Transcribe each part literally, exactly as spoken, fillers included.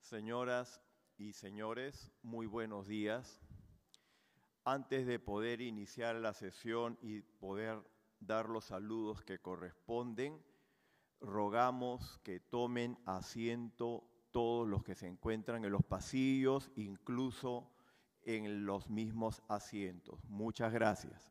Señoras y señores, muy buenos días. Antes de poder iniciar la sesión y poder dar los saludos que corresponden, rogamos que tomen asiento todos los que se encuentran en los pasillos, incluso en los mismos asientos. Muchas gracias.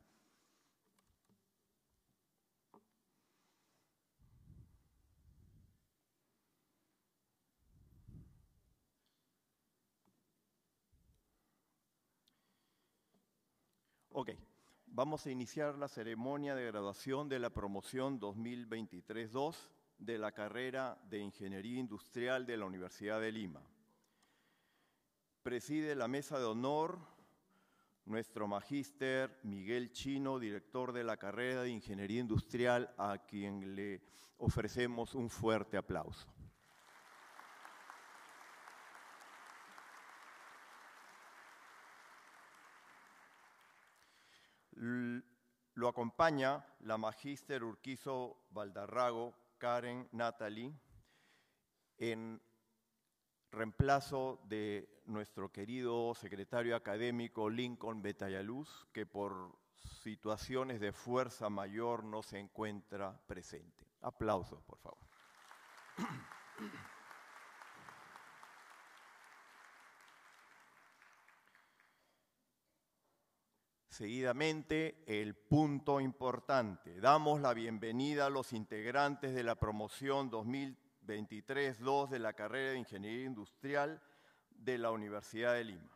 Ok, vamos a iniciar la ceremonia de graduación de la promoción dos mil veintitrés dos de la carrera de Ingeniería Industrial de la Universidad de Lima. Preside la mesa de honor nuestro magíster Miguel Chino, director de la carrera de Ingeniería Industrial, a quien le ofrecemos un fuerte aplauso. Lo acompaña la magíster Urquizo Valdarrago, Karen Natalie, en reemplazo de nuestro querido secretario académico Lincoln Betayaluz, que por situaciones de fuerza mayor no se encuentra presente. Aplausos, por favor. Seguidamente, el punto importante. Damos la bienvenida a los integrantes de la promoción dos mil veintitrés dos de la carrera de Ingeniería Industrial de la Universidad de Lima.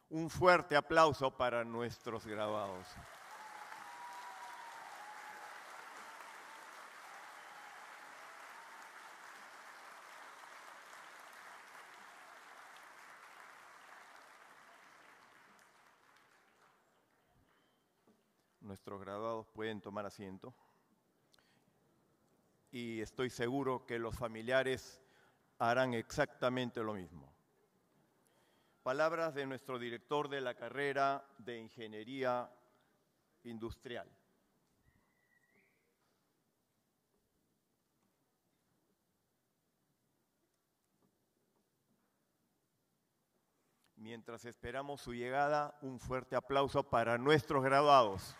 Un fuerte aplauso para nuestros graduados. Nuestros graduados pueden tomar asiento. Y estoy seguro que los familiares harán exactamente lo mismo. Palabras de nuestro director de la carrera de Ingeniería Industrial. Mientras esperamos su llegada, un fuerte aplauso para nuestros graduados.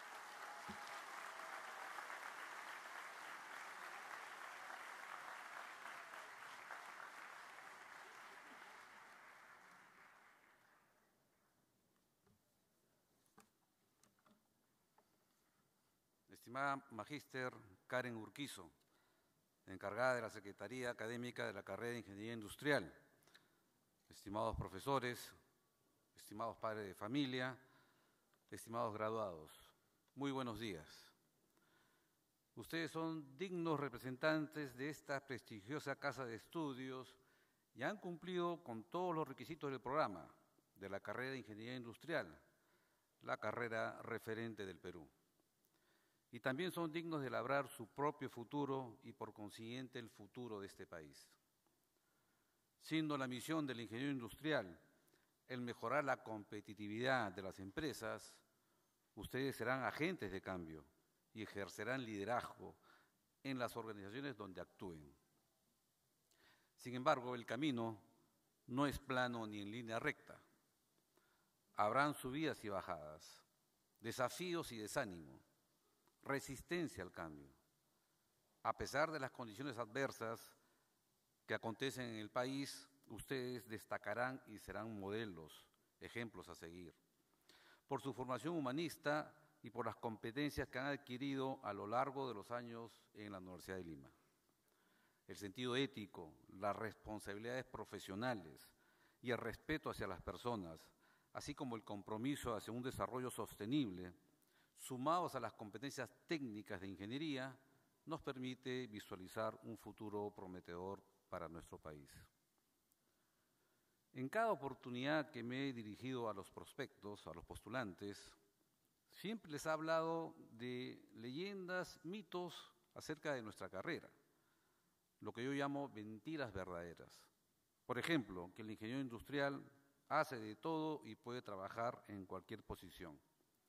Estimada Magíster Karen Urquizo, encargada de la Secretaría Académica de la carrera de Ingeniería Industrial, estimados profesores, estimados padres de familia, estimados graduados, muy buenos días. Ustedes son dignos representantes de esta prestigiosa casa de estudios y han cumplido con todos los requisitos del programa de la carrera de Ingeniería Industrial, la carrera referente del Perú. Y también son dignos de labrar su propio futuro y por consiguiente el futuro de este país. Siendo la misión del ingeniero industrial el mejorar la competitividad de las empresas, ustedes serán agentes de cambio y ejercerán liderazgo en las organizaciones donde actúen. Sin embargo, el camino no es plano ni en línea recta. Habrán subidas y bajadas, desafíos y desánimo, resistencia al cambio. A pesar de las condiciones adversas que acontecen en el país, ustedes destacarán y serán modelos, ejemplos a seguir, por su formación humanista y por las competencias que han adquirido a lo largo de los años en la Universidad de Lima. El sentido ético, las responsabilidades profesionales y el respeto hacia las personas, así como el compromiso hacia un desarrollo sostenible, sumados a las competencias técnicas de ingeniería, nos permite visualizar un futuro prometedor para nuestro país. En cada oportunidad que me he dirigido a los prospectos, a los postulantes, siempre les he hablado de leyendas, mitos acerca de nuestra carrera, lo que yo llamo mentiras verdaderas. Por ejemplo, que el ingeniero industrial hace de todo y puede trabajar en cualquier posición.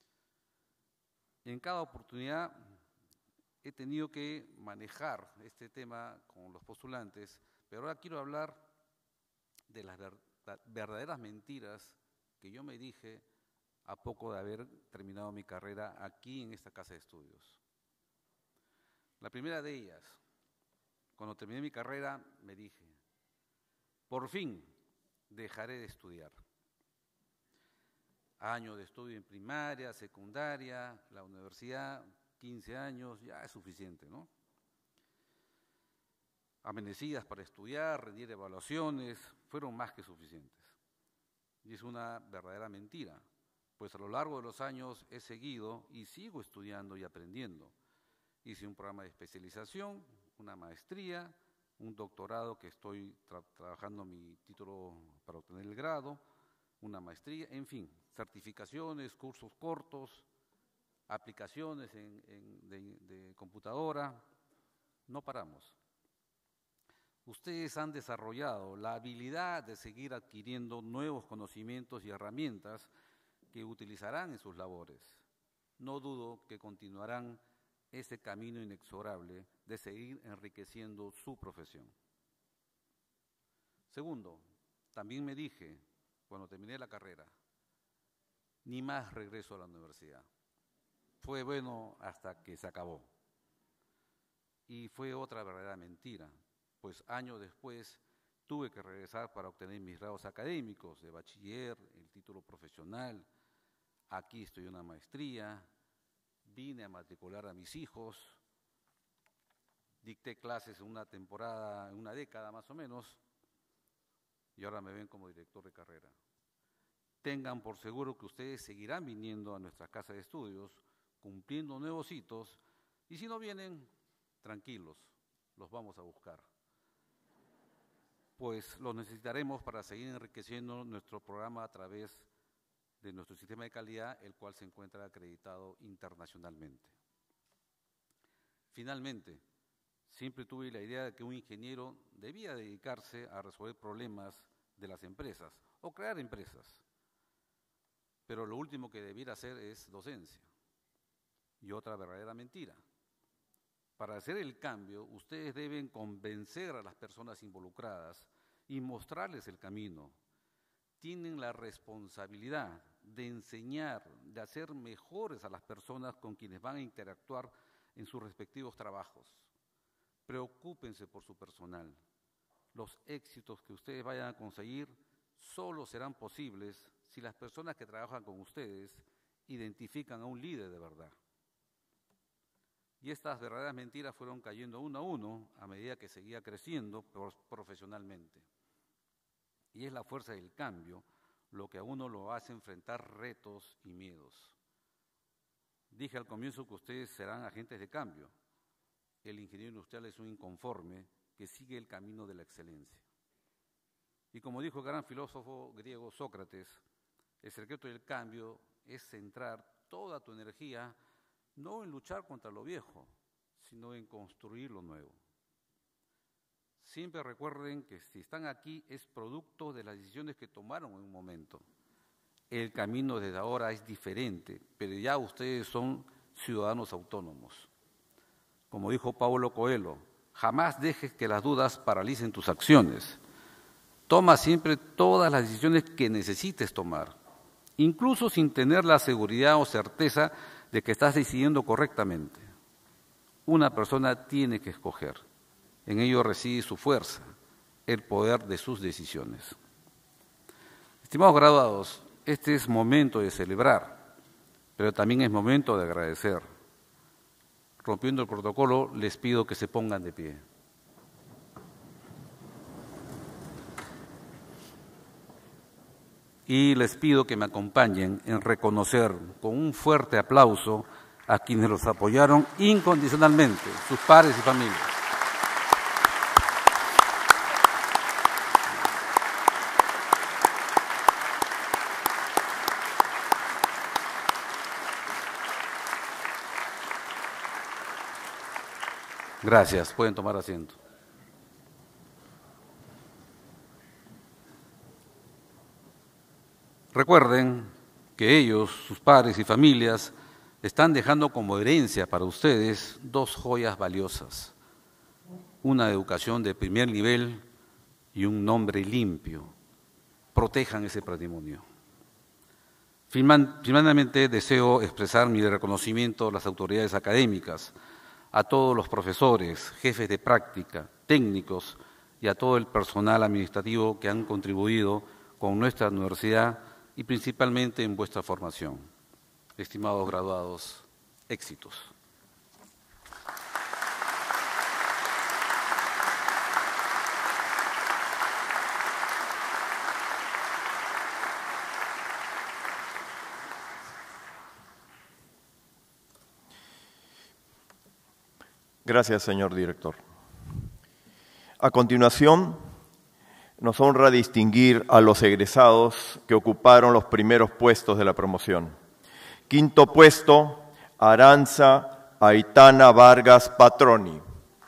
En cada oportunidad he tenido que manejar este tema con los postulantes, pero ahora quiero hablar de las verdaderas mentiras que yo me dije a poco de haber terminado mi carrera aquí en esta casa de estudios. La primera de ellas, cuando terminé mi carrera, me dije, por fin dejaré de estudiar. Años de estudio en primaria, secundaria, la universidad, quince años, ya es suficiente, ¿no? Amanecidas para estudiar, rendir evaluaciones, fueron más que suficientes. Y es una verdadera mentira, pues a lo largo de los años he seguido y sigo estudiando y aprendiendo. Hice un programa de especialización, una maestría, un doctorado que estoy tra- trabajando mi título para obtener el grado, una maestría, en fin, certificaciones, cursos cortos, aplicaciones en, en, de, de computadora, no paramos. Ustedes han desarrollado la habilidad de seguir adquiriendo nuevos conocimientos y herramientas que utilizarán en sus labores. No dudo que continuarán ese camino inexorable de seguir enriqueciendo su profesión. Segundo, también me dije, cuando terminé la carrera, ni más regreso a la universidad. Fue bueno hasta que se acabó. Y fue otra verdadera mentira, pues años después tuve que regresar para obtener mis grados académicos de bachiller, el título profesional. Aquí estoy en una maestría, vine a matricular a mis hijos, dicté clases en una temporada, en una década más o menos, y ahora me ven como director de carrera. tengan por seguro que ustedes seguirán viniendo a nuestra casa de estudios, cumpliendo nuevos hitos, y si no vienen, tranquilos, los vamos a buscar, pues los necesitaremos para seguir enriqueciendo nuestro programa a través de nuestro sistema de calidad, el cual se encuentra acreditado internacionalmente. Finalmente, siempre tuve la idea de que un ingeniero debía dedicarse a resolver problemas de las empresas o crear empresas, pero lo último que debiera hacer es docencia. Y otra verdadera mentira. Para hacer el cambio, ustedes deben convencer a las personas involucradas y mostrarles el camino. Tienen la responsabilidad de enseñar, de hacer mejores a las personas con quienes van a interactuar en sus respectivos trabajos. Preocúpense por su personal. Los éxitos que ustedes vayan a conseguir solo serán posibles si las personas que trabajan con ustedes identifican a un líder de verdad. Y estas verdaderas mentiras fueron cayendo uno a uno a medida que seguía creciendo profesionalmente. Y es la fuerza del cambio lo que a uno lo hace enfrentar retos y miedos. Dije al comienzo que ustedes serán agentes de cambio. El ingeniero industrial es un inconforme que sigue el camino de la excelencia. Y como dijo el gran filósofo griego Sócrates, el secreto del cambio es centrar toda tu energía no en luchar contra lo viejo, sino en construir lo nuevo. Siempre recuerden que si están aquí es producto de las decisiones que tomaron en un momento. El camino desde ahora es diferente, pero ya ustedes son ciudadanos autónomos. Como dijo Paulo Coelho, jamás dejes que las dudas paralicen tus acciones. Toma siempre todas las decisiones que necesites tomar, incluso sin tener la seguridad o certeza de que estás decidiendo correctamente. Una persona tiene que escoger. En ello reside su fuerza, el poder de sus decisiones. Estimados graduados, este es momento de celebrar, pero también es momento de agradecer. Rompiendo el protocolo, les pido que se pongan de pie. Y les pido que me acompañen en reconocer con un fuerte aplauso a quienes los apoyaron incondicionalmente, sus padres y familias. Gracias, pueden tomar asiento. Recuerden que ellos, sus padres y familias, están dejando como herencia para ustedes dos joyas valiosas, una educación de primer nivel y un nombre limpio. Protejan ese patrimonio. Finalmente, deseo expresar mi reconocimiento a las autoridades académicas, a todos los profesores, jefes de práctica, técnicos y a todo el personal administrativo que han contribuido con nuestra universidad y principalmente en vuestra formación. Estimados graduados, éxitos. Gracias, señor director. A continuación, nos honra distinguir a los egresados que ocuparon los primeros puestos de la promoción. Quinto puesto, Aranza Aitana Vargas Patroni.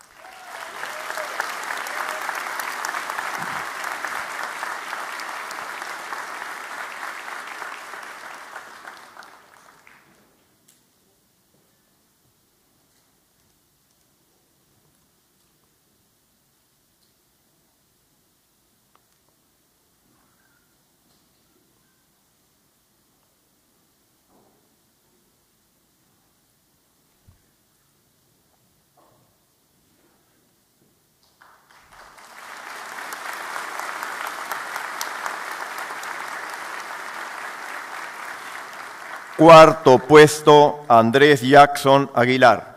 Cuarto puesto, Andrés Jackson Aguilar.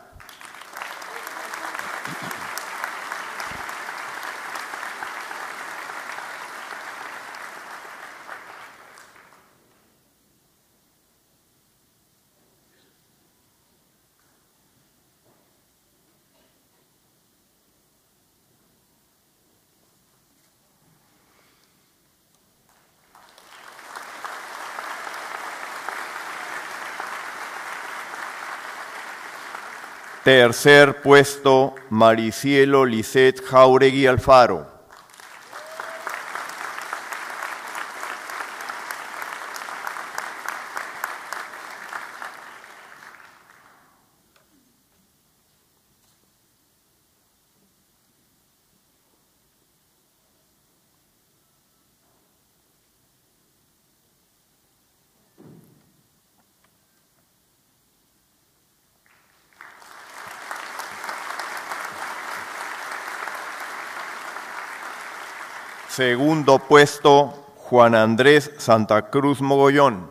Tercer puesto, Maricielo Lisset Jauregui Alfaro. Segundo puesto, Juan Andrés Santa Cruz Mogollón.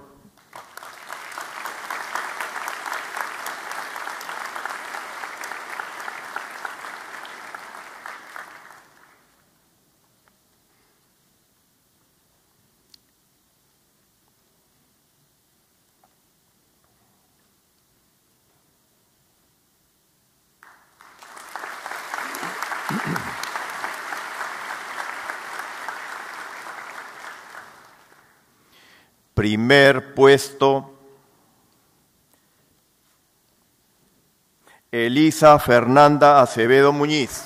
Primer puesto, Elisa Fernanda Acevedo Muñiz.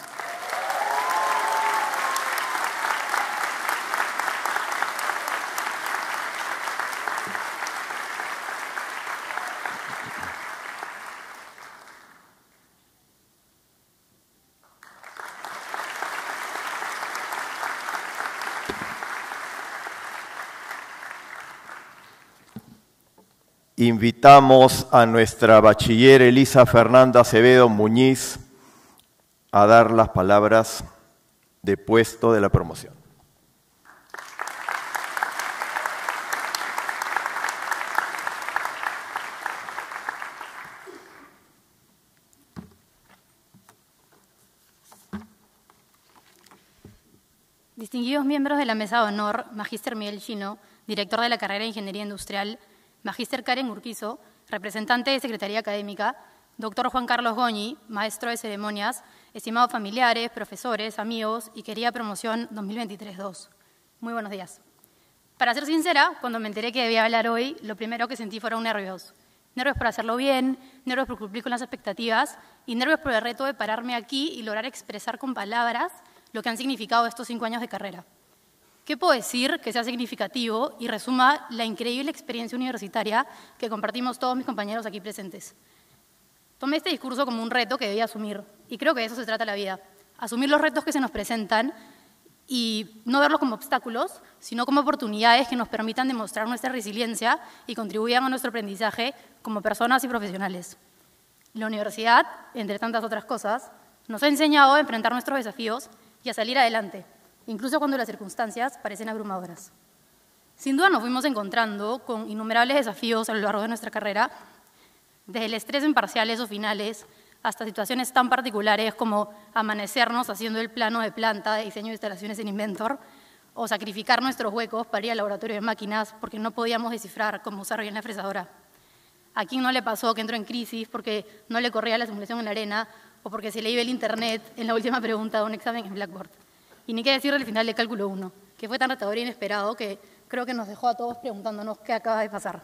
Invitamos a nuestra bachiller Elisa Fernanda Acevedo Muñiz a dar las palabras de puesto de la promoción. Distinguidos miembros de la Mesa de Honor, Magíster Miguel Chino, director de la carrera de Ingeniería Industrial, Magíster Karen Urquizo, representante de Secretaría Académica, doctor Juan Carlos Goñi, maestro de ceremonias, estimados familiares, profesores, amigos y querida promoción dos mil veintitrés dos. Muy buenos días. Para ser sincera, cuando me enteré que debía hablar hoy, lo primero que sentí fueron nervios. Nervios por hacerlo bien, nervios por cumplir con las expectativas y nervios por el reto de pararme aquí y lograr expresar con palabras lo que han significado estos cinco años de carrera. ¿Qué puedo decir que sea significativo y resuma la increíble experiencia universitaria que compartimos todos mis compañeros aquí presentes? Tomé este discurso como un reto que debía asumir, y creo que de eso se trata la vida. Asumir los retos que se nos presentan y no verlos como obstáculos, sino como oportunidades que nos permitan demostrar nuestra resiliencia y contribuyan a nuestro aprendizaje como personas y profesionales. La universidad, entre tantas otras cosas, nos ha enseñado a enfrentar nuestros desafíos y a salir adelante, incluso cuando las circunstancias parecen abrumadoras. Sin duda nos fuimos encontrando con innumerables desafíos a lo largo de nuestra carrera, desde el estrés en parciales o finales, hasta situaciones tan particulares como amanecernos haciendo el plano de planta de diseño de instalaciones en Inventor, o sacrificar nuestros huecos para ir al laboratorio de máquinas porque no podíamos descifrar cómo usar bien la fresadora. ¿A quién no le pasó que entró en crisis porque no le corría la simulación en la arena o porque se le iba el internet en la última pregunta de un examen en Blackboard? Y ni qué decir del final de cálculo uno, que fue tan retador e inesperado que creo que nos dejó a todos preguntándonos qué acaba de pasar.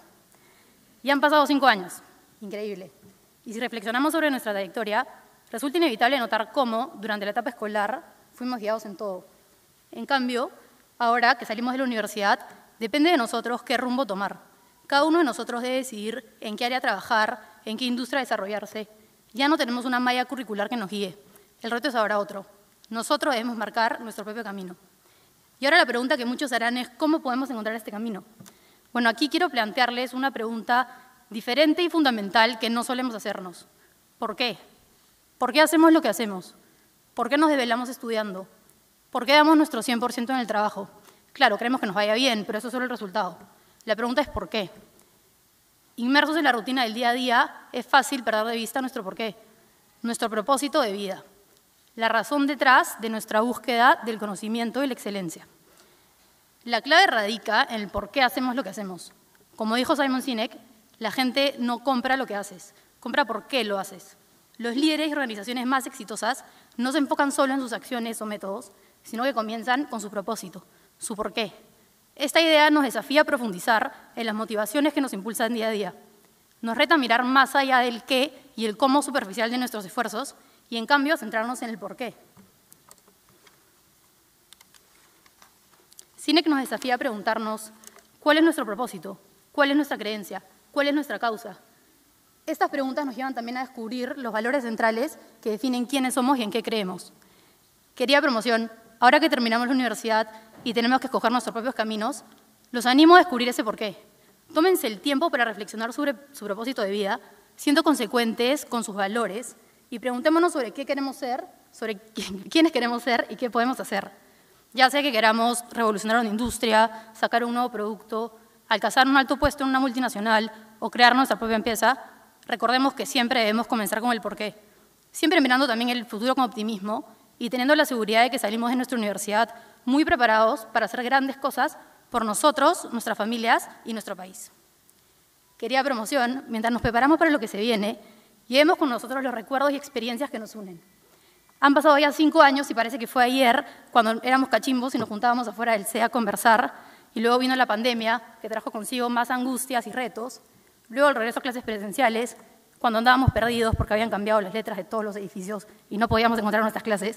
Y han pasado cinco años, increíble. Y si reflexionamos sobre nuestra trayectoria, resulta inevitable notar cómo, durante la etapa escolar, fuimos guiados en todo. En cambio, ahora que salimos de la universidad, depende de nosotros qué rumbo tomar. Cada uno de nosotros debe decidir en qué área trabajar, en qué industria desarrollarse. Ya no tenemos una malla curricular que nos guíe. El reto es ahora otro. Nosotros debemos marcar nuestro propio camino. Y ahora la pregunta que muchos harán es, ¿cómo podemos encontrar este camino? Bueno, aquí quiero plantearles una pregunta diferente y fundamental que no solemos hacernos. ¿Por qué? ¿Por qué hacemos lo que hacemos? ¿Por qué nos desvelamos estudiando? ¿Por qué damos nuestro cien por ciento en el trabajo? Claro, queremos que nos vaya bien, pero eso es solo el resultado. La pregunta es ¿por qué? Inmersos en la rutina del día a día, es fácil perder de vista nuestro porqué, nuestro propósito de vida, la razón detrás de nuestra búsqueda del conocimiento y la excelencia. La clave radica en el por qué hacemos lo que hacemos. Como dijo Simon Sinek, la gente no compra lo que haces, compra por qué lo haces. Los líderes y organizaciones más exitosas no se enfocan solo en sus acciones o métodos, sino que comienzan con su propósito, su por qué. Esta idea nos desafía a profundizar en las motivaciones que nos impulsan día a día. Nos reta a mirar más allá del qué y el cómo superficial de nuestros esfuerzos, y en cambio centrarnos en el por qué. C I N E C nos desafía a preguntarnos cuál es nuestro propósito, cuál es nuestra creencia, cuál es nuestra causa. Estas preguntas nos llevan también a descubrir los valores centrales que definen quiénes somos y en qué creemos. Querida promoción, ahora que terminamos la universidad y tenemos que escoger nuestros propios caminos, los animo a descubrir ese porqué. Tómense el tiempo para reflexionar sobre su propósito de vida, siendo consecuentes con sus valores, y preguntémonos sobre qué queremos ser, sobre quiénes queremos ser y qué podemos hacer. Ya sea que queramos revolucionar una industria, sacar un nuevo producto, alcanzar un alto puesto en una multinacional o crear nuestra propia empresa, recordemos que siempre debemos comenzar con el porqué. Siempre mirando también el futuro con optimismo y teniendo la seguridad de que salimos de nuestra universidad muy preparados para hacer grandes cosas por nosotros, nuestras familias y nuestro país. Querida promoción, mientras nos preparamos para lo que se viene, llevemos con nosotros los recuerdos y experiencias que nos unen. Han pasado ya cinco años y parece que fue ayer cuando éramos cachimbos y nos juntábamos afuera del C E A a conversar, y luego vino la pandemia que trajo consigo más angustias y retos, luego el regreso a clases presenciales, cuando andábamos perdidos porque habían cambiado las letras de todos los edificios y no podíamos encontrar nuestras clases.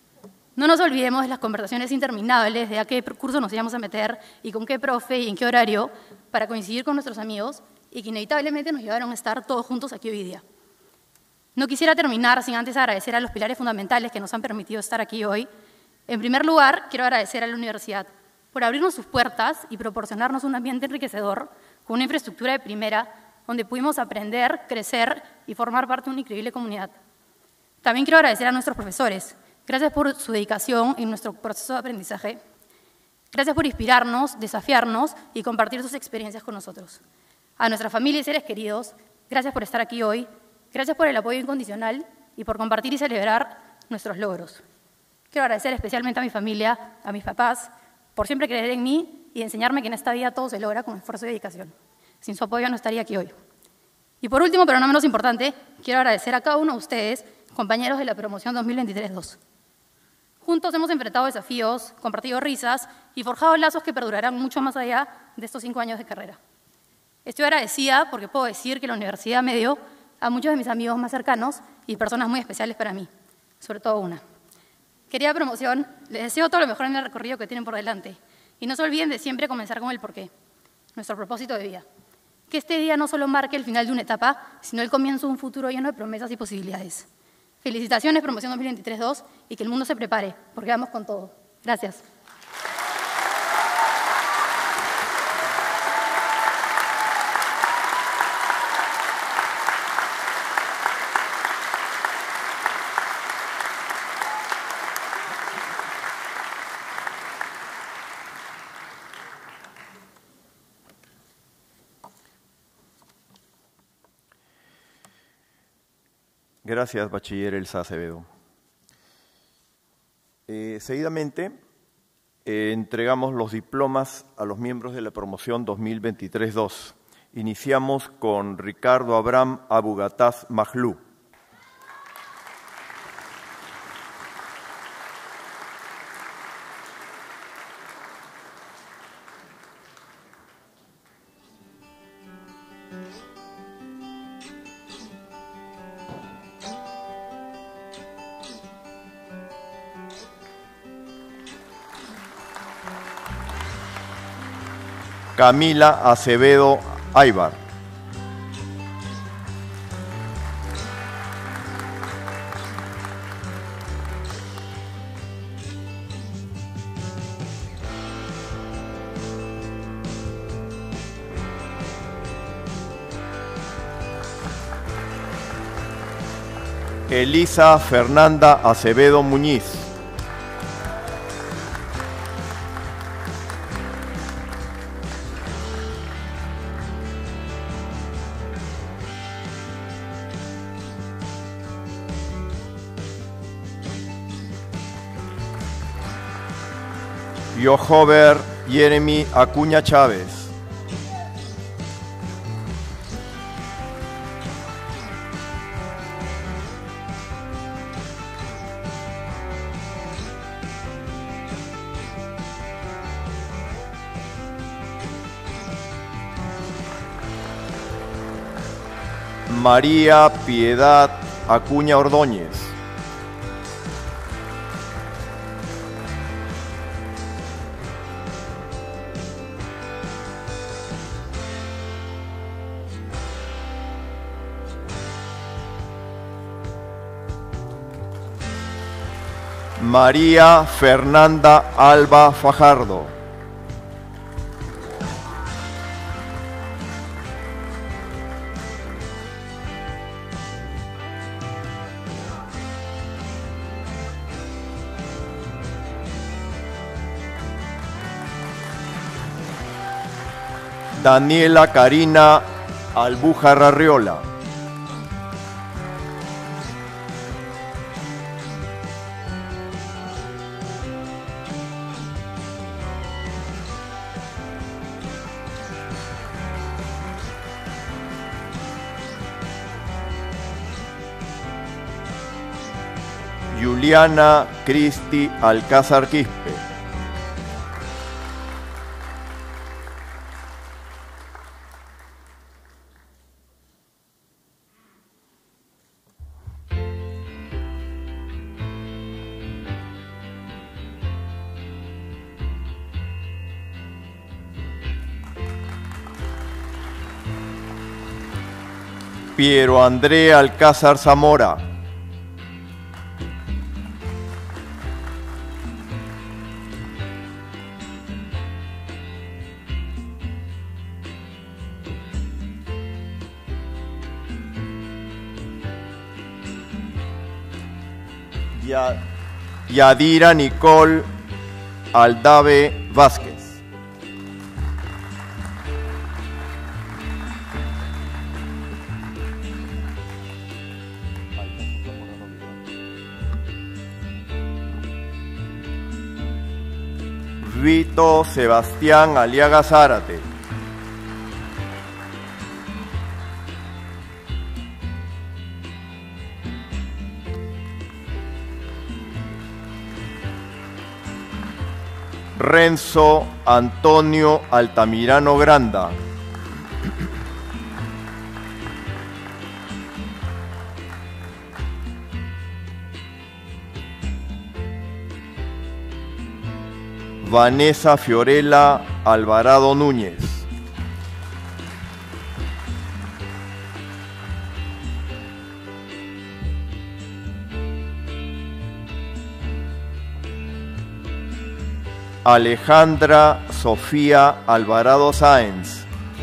No nos olvidemos de las conversaciones interminables de a qué curso nos íbamos a meter y con qué profe y en qué horario para coincidir con nuestros amigos y que inevitablemente nos llevaron a estar todos juntos aquí hoy día. No quisiera terminar sin antes agradecer a los pilares fundamentales que nos han permitido estar aquí hoy. En primer lugar, quiero agradecer a la universidad por abrirnos sus puertas y proporcionarnos un ambiente enriquecedor con una infraestructura de primera donde pudimos aprender, crecer y formar parte de una increíble comunidad. También quiero agradecer a nuestros profesores. Gracias por su dedicación en nuestro proceso de aprendizaje. Gracias por inspirarnos, desafiarnos y compartir sus experiencias con nosotros. A nuestra familia y seres queridos, gracias por estar aquí hoy. Gracias por el apoyo incondicional y por compartir y celebrar nuestros logros. Quiero agradecer especialmente a mi familia, a mis papás, por siempre creer en mí y enseñarme que en esta vida todo se logra con esfuerzo y dedicación. Sin su apoyo no estaría aquí hoy. Y por último, pero no menos importante, quiero agradecer a cada uno de ustedes, compañeros de la promoción dos mil veintitrés dos. Juntos hemos enfrentado desafíos, compartido risas y forjado lazos que perdurarán mucho más allá de estos cinco años de carrera. Estoy agradecida porque puedo decir que la universidad me dio a muchos de mis amigos más cercanos y personas muy especiales para mí, sobre todo una. Querida promoción, les deseo todo lo mejor en el recorrido que tienen por delante y no se olviden de siempre comenzar con el porqué, nuestro propósito de vida. Que este día no solo marque el final de una etapa, sino el comienzo de un futuro lleno de promesas y posibilidades. Felicitaciones, promoción dos mil veintitrés dos, y que el mundo se prepare, porque vamos con todo. Gracias. Gracias, bachiller Elsa Acevedo. Eh, seguidamente, eh, entregamos los diplomas a los miembros de la promoción dos mil veintitrés dos. Iniciamos con Ricardo Abraham Abugataz Majlú. Camila Acevedo Aybar. Elisa Fernanda Acevedo Muñiz. Johover Jeremy Acuña Chávez. María Piedad Acuña Ordóñez. María Fernanda Alba Fajardo. Daniela Karina Albujar Arriola. Juliana Cristi Alcázar Quispe. Piero André Alcázar Zamora. Yadira Nicole Aldave Vázquez. Vito Sebastián Aliaga Zárate. Renzo Antonio Altamirano Granda. Vanessa Fiorella Alvarado Núñez. Alejandra Sofía Alvarado Sáenz.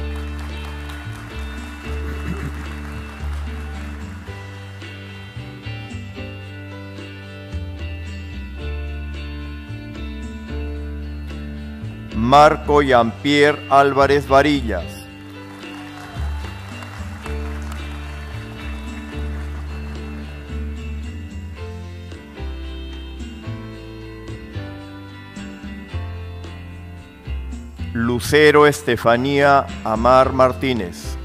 Marco Jean-Pierre Álvarez Varillas. Lucero Estefanía Amar Martínez.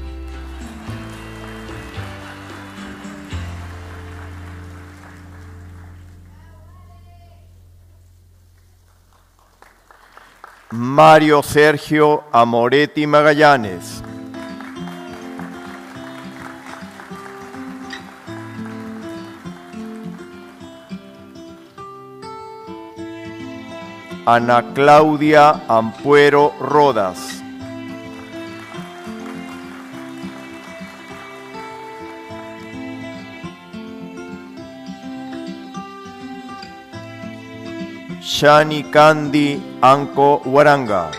Mario Sergio Amoretti Magallanes. Ana Claudia Ampuero Rodas. Shani Candy Anco Huaranga.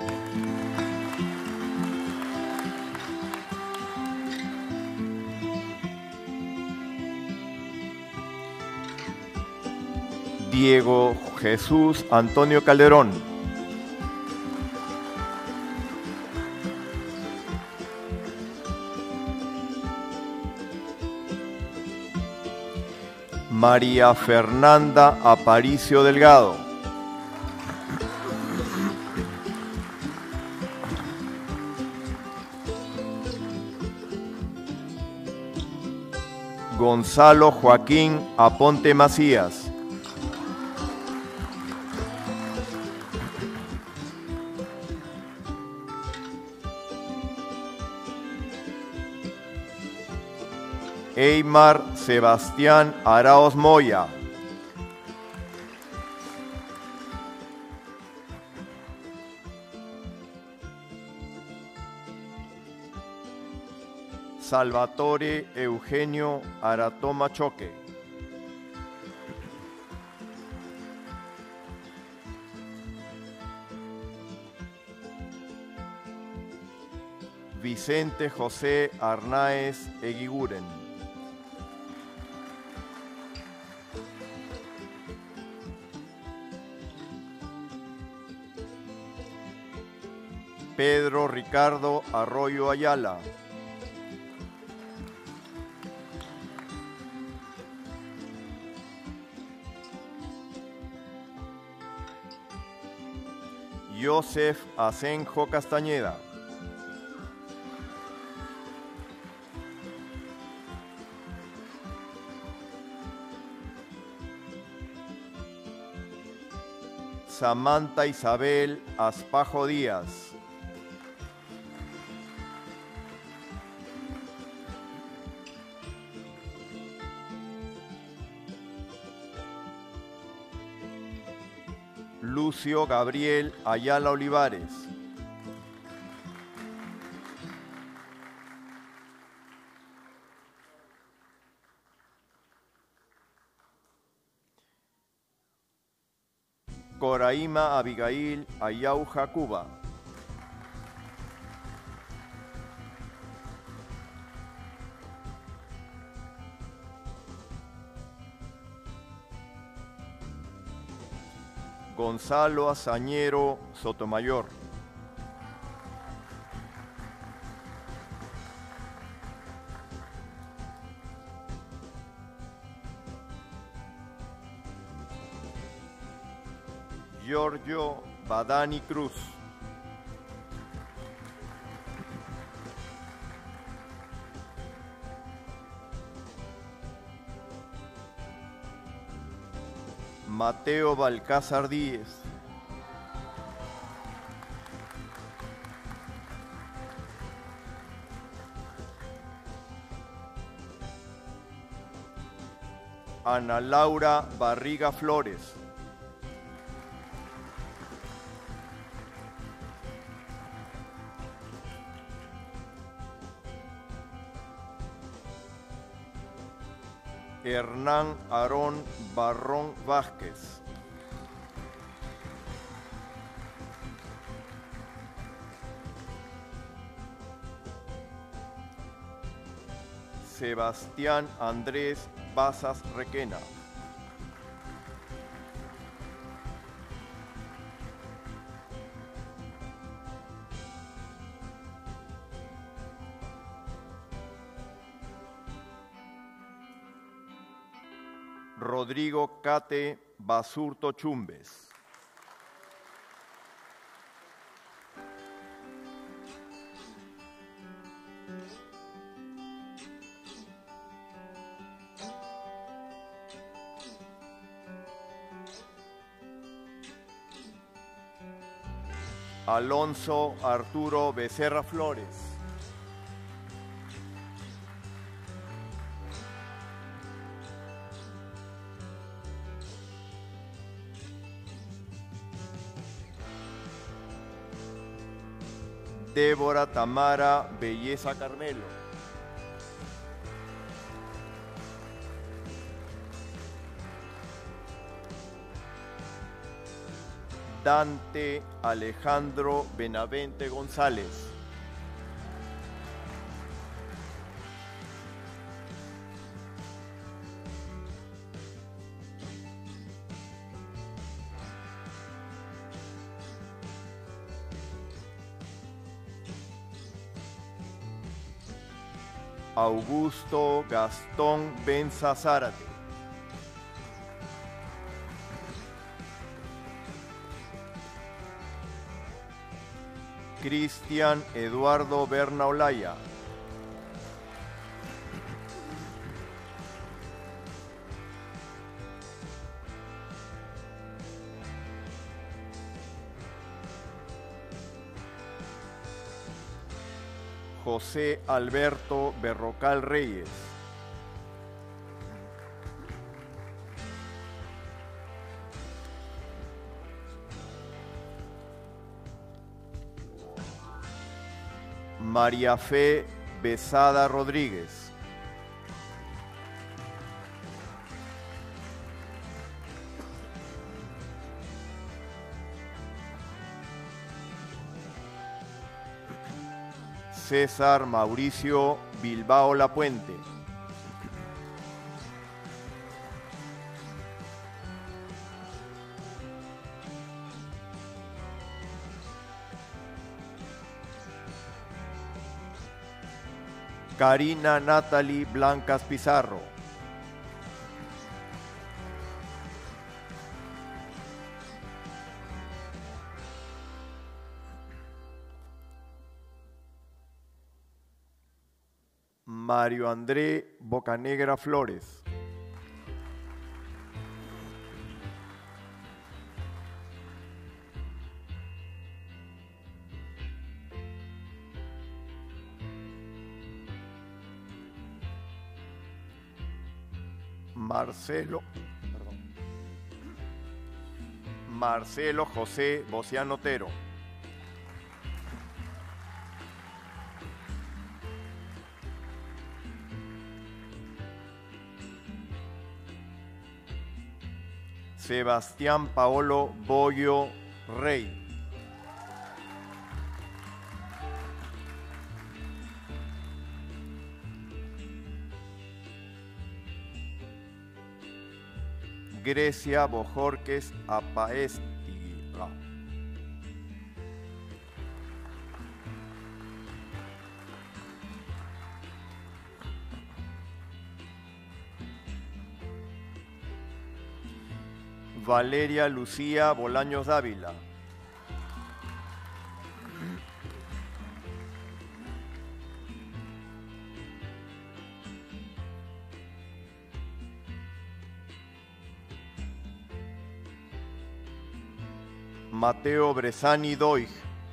Diego Jesús Antonio Calderón. María Fernanda Aparicio Delgado. Gonzalo Joaquín Aponte Macías. Eymar Sebastián Araoz Moya. Salvatore Eugenio Aratoma Choque. Vicente José Arnaez Eguiguren. Pedro Ricardo Arroyo Ayala. Joseph Asenjo Castañeda. Samantha Isabel Aspajo Díaz. Lucio Gabriel Ayala Olivares. Coraima Abigail Ayauja Cuba. Gonzalo Azañero Sotomayor. Giorgio Badani Cruz. Mateo Balcázar Díez. Ana Laura Barriga Flores. Hernán Aarón Barrón Vázquez. Sebastián Andrés Bazas Requena. Rodrigo Cate Basurto Chumbes. Alonso Arturo Becerra Flores. Débora Tamara Belleza Carmelo. Dante Alejandro Benavente González. Augusto Gastón Benza Zárate. Cristian Eduardo Berna Olaya. José Alberto Berrocal Reyes. María Fe Besada Rodríguez. César Mauricio Bilbao Lapuente. Karina Natalie Blancas Pizarro. Mario André Bocanegra Flores. Marcelo, perdón. Marcelo José Bociano Otero. Sebastián Paolo Bollo Rey. Grecia Bojorques Apaestiga. Valeria Lucía Bolaños Dávila. Mateo Bresani Doig.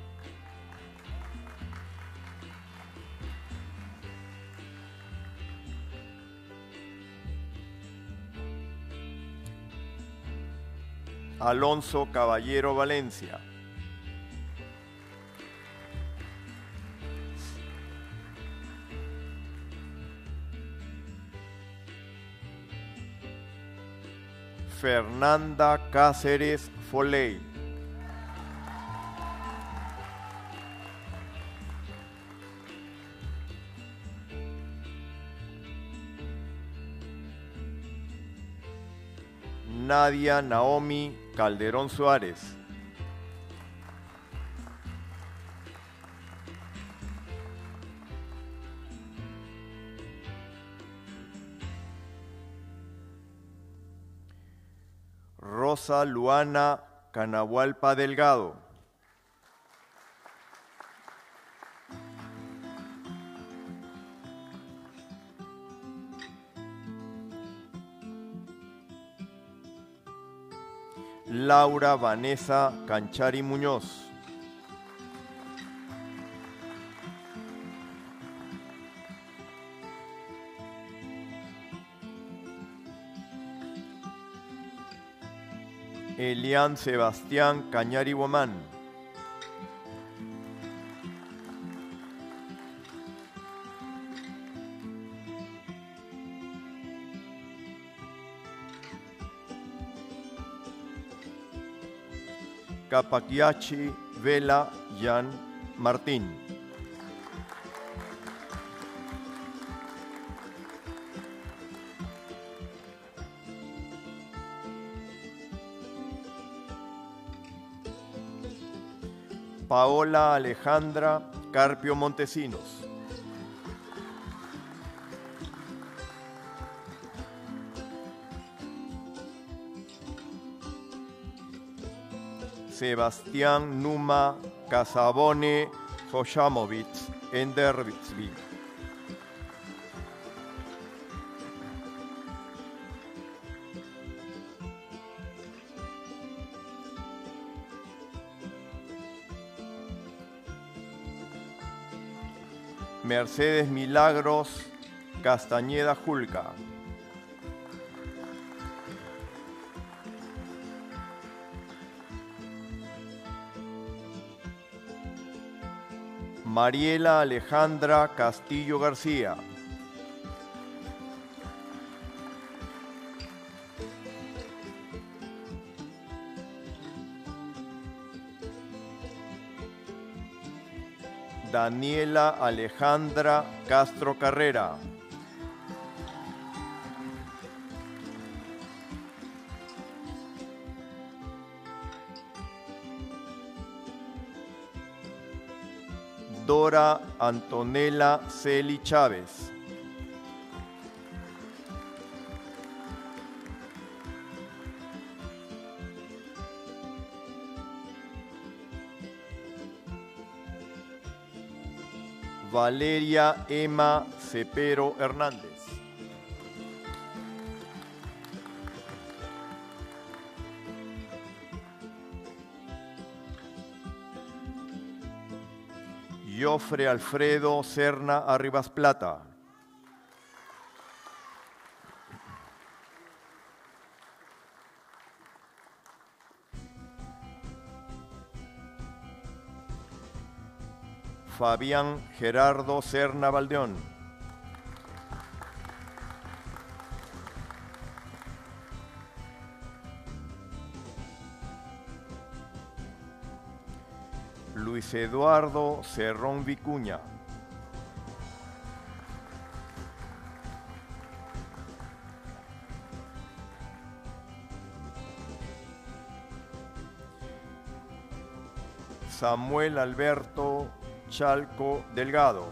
Alonso Caballero Valencia. Fernanda Cáceres Foley. Nadia Naomi Calderón Suárez. Rosa Luana Canahualpa Delgado. Laura Vanessa Canchari Muñoz. Elian Sebastián Cañari Guamán. Capaquiachi Vela Jan Martín. Paola Alejandra Carpio Montesinos. Sebastián Numa Casabone Hoshamovic en Derbyshire. Mercedes Milagros Castañeda Julca. Mariela Alejandra Castillo García. Daniela Alejandra Castro Carrera. Dora Antonella Celi Chávez. Valeria Emma Cepero Hernández. Jofre Alfredo Serna Arribas Plata. Fabián Gerardo Serna Valdeón. Luis Eduardo Cerrón Vicuña. Samuel Alberto Chalco Delgado.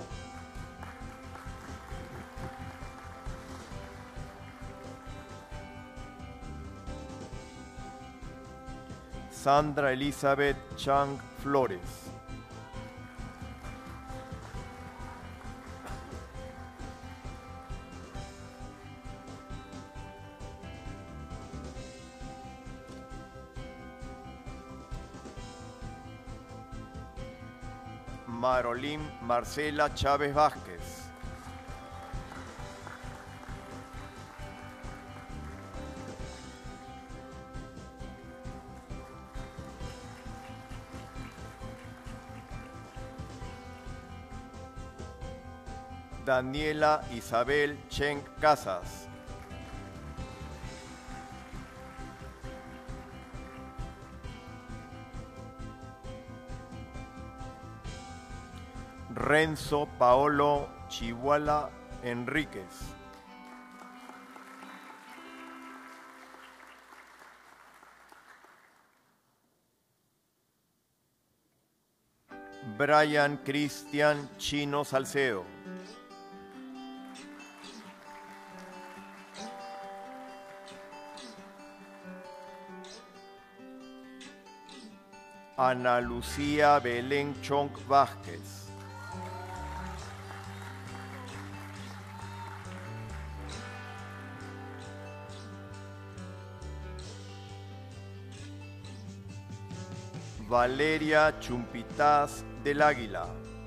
Sandra Elizabeth Chang Flores. Marolín Marcela Chávez Vázquez. Daniela Isabel Chen Casas. Renzo Paolo Chihuala Enríquez. Brian Cristian Chino Salcedo. Ana Lucía Belén Chonc Vázquez. Valeria Chumpitaz del Águila.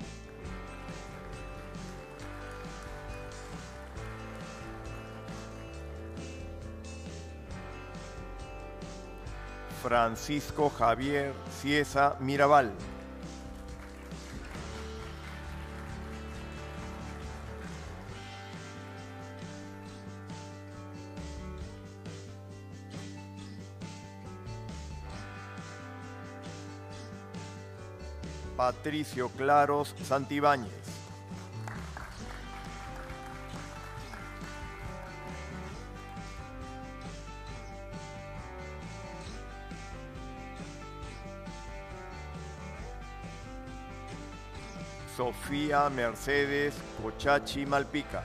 Francisco Javier Ciesa Mirabal. Patricio Claros Santibáñez. Sofía Mercedes Cochachi Malpica.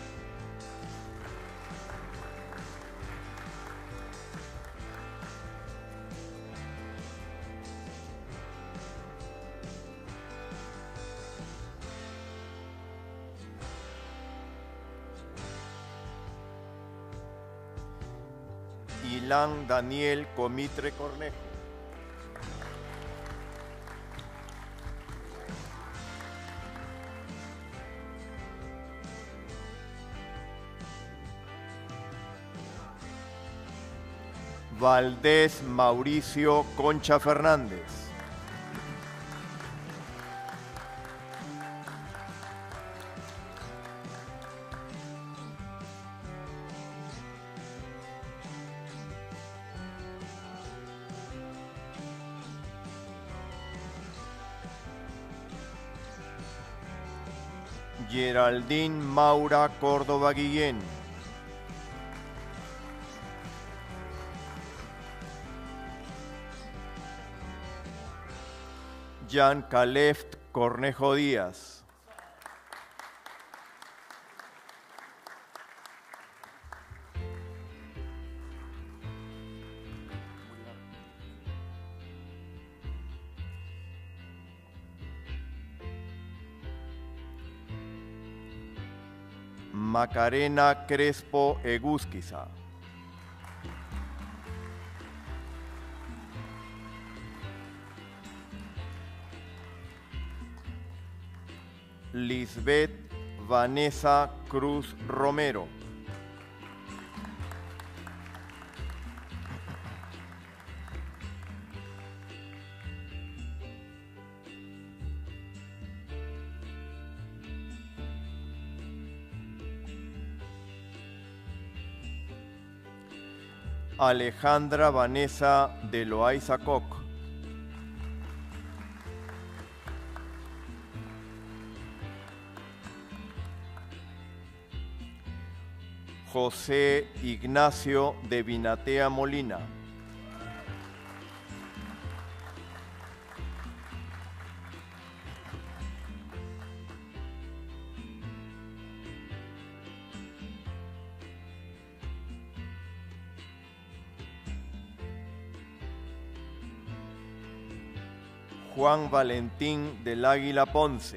Ilan Daniel Comitre Cornejo. Valdés Mauricio Concha Fernández. Geraldine Maura Córdoba Guillén. Jan Caleft Cornejo Díaz. Macarena Crespo Egusquiza. Lisbeth Vanessa Cruz Romero. Alejandra Vanessa de Loaiza Koch. José Ignacio de Vinatea Molina. Juan Valentín del Águila Ponce.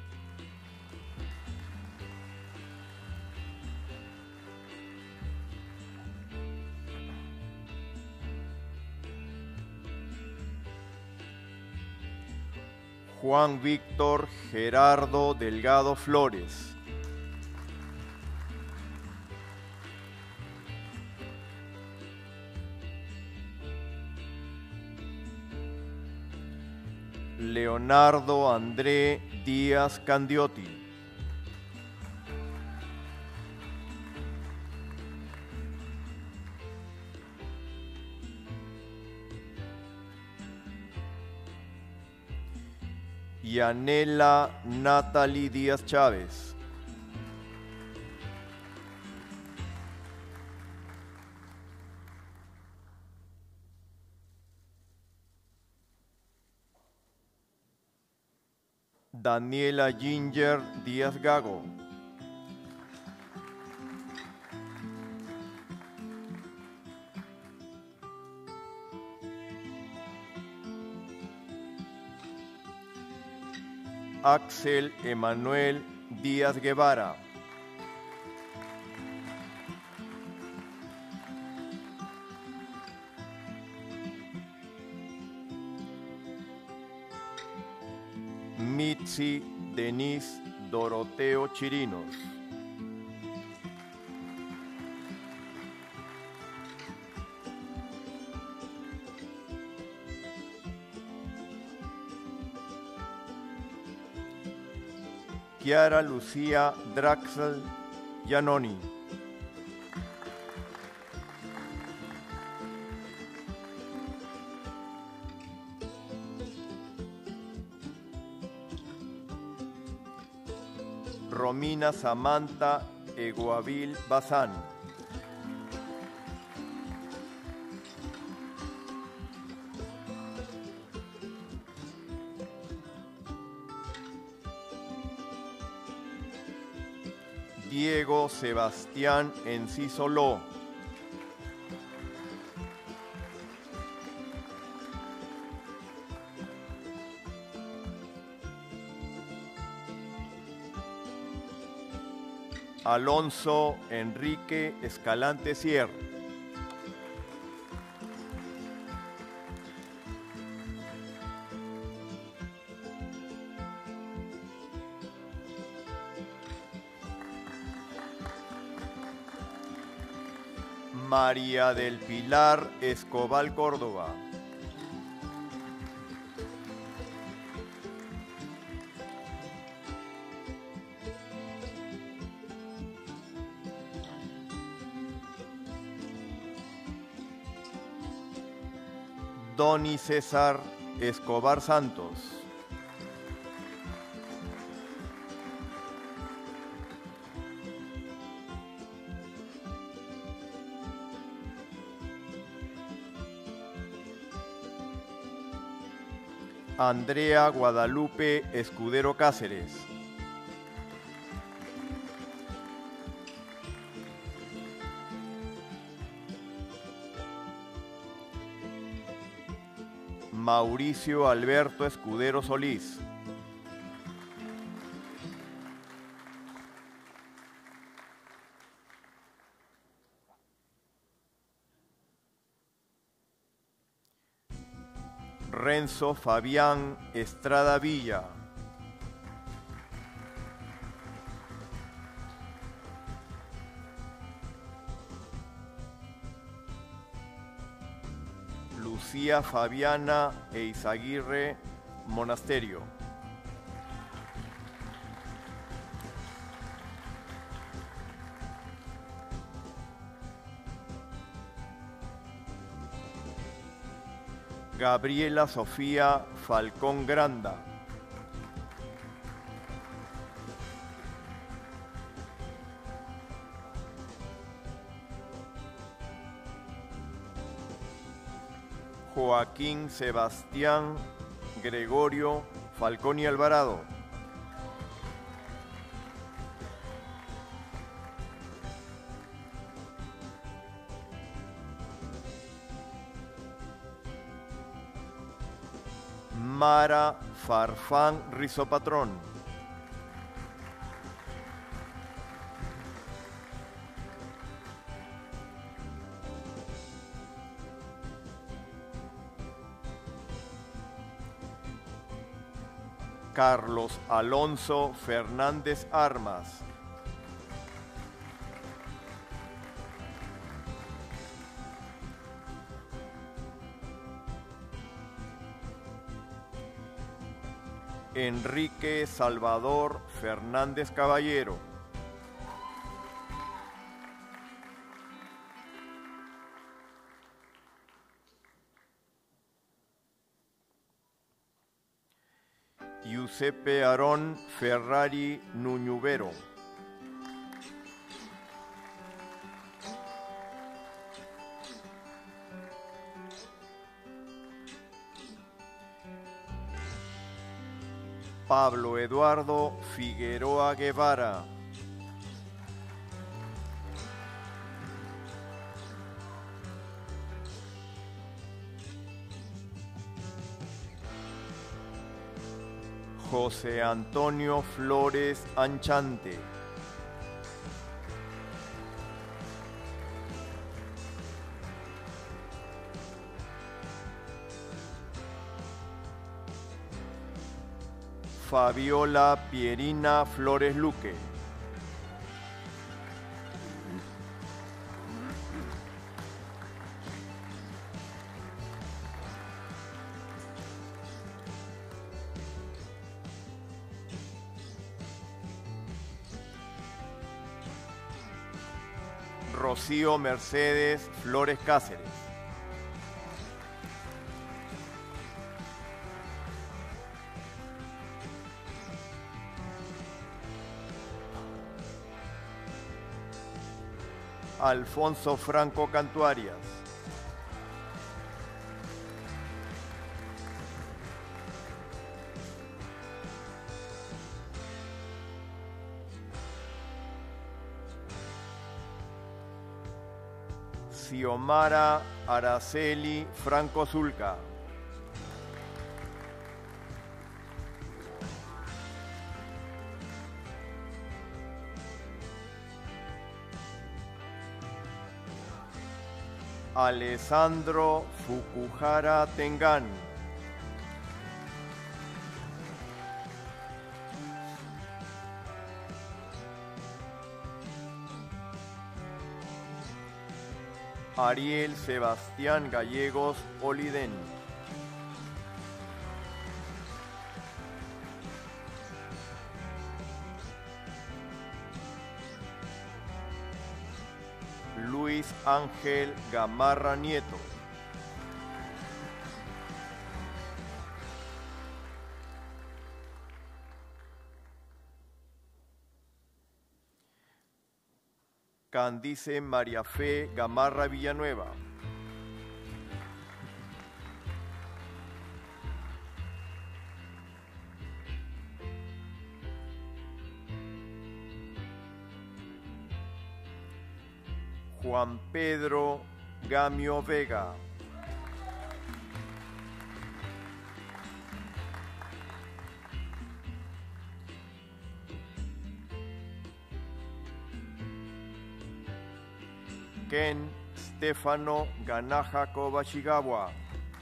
Juan Víctor Gerardo Delgado Flores. Leonardo André Díaz Candiotti. Yanela Natalie Díaz Chávez. Daniela Ginger Díaz Gago. Axel Emanuel Díaz Guevara. Mitzi Denise Doroteo Chirinos. Chiara Lucía Draxel Giannoni. Romina Samantha Eguavil Bazán. Diego Sebastián Encisoló. Alonso Enrique Escalante Sierra. María del Pilar Escobar Córdoba. Doni César Escobar Santos. Andrea Guadalupe Escudero Cáceres. Mauricio Alberto Escudero Solís. Renzo Fabián Estrada Villa. Lucía Fabiana Eizaguirre Monasterio. Gabriela Sofía Falcón Granda. Joaquín Sebastián Gregorio Falcón y Alvarado. Mara Farfán Rizopatrón. Carlos Alonso Fernández Armas. Enrique Salvador Fernández Caballero. Giuseppe Aarón Ferrari Nuñuvero. Pablo Eduardo Figueroa Guevara. José Antonio Flores Anchante. Fabiola Pierina Flores Luque. Rocío Mercedes Flores Cáceres. Alfonso Franco Cantuarias. Xiomara Araceli Franco Zulca. Alessandro Fukuhara Tengan. Ariel Sebastián Gallegos Oliden. Luis Ángel Gamarra Nieto. Candice María Fe Gamarra Villanueva. Juan Pedro Gamio Vega. Ken Stefano Ganaja Kobachigawa.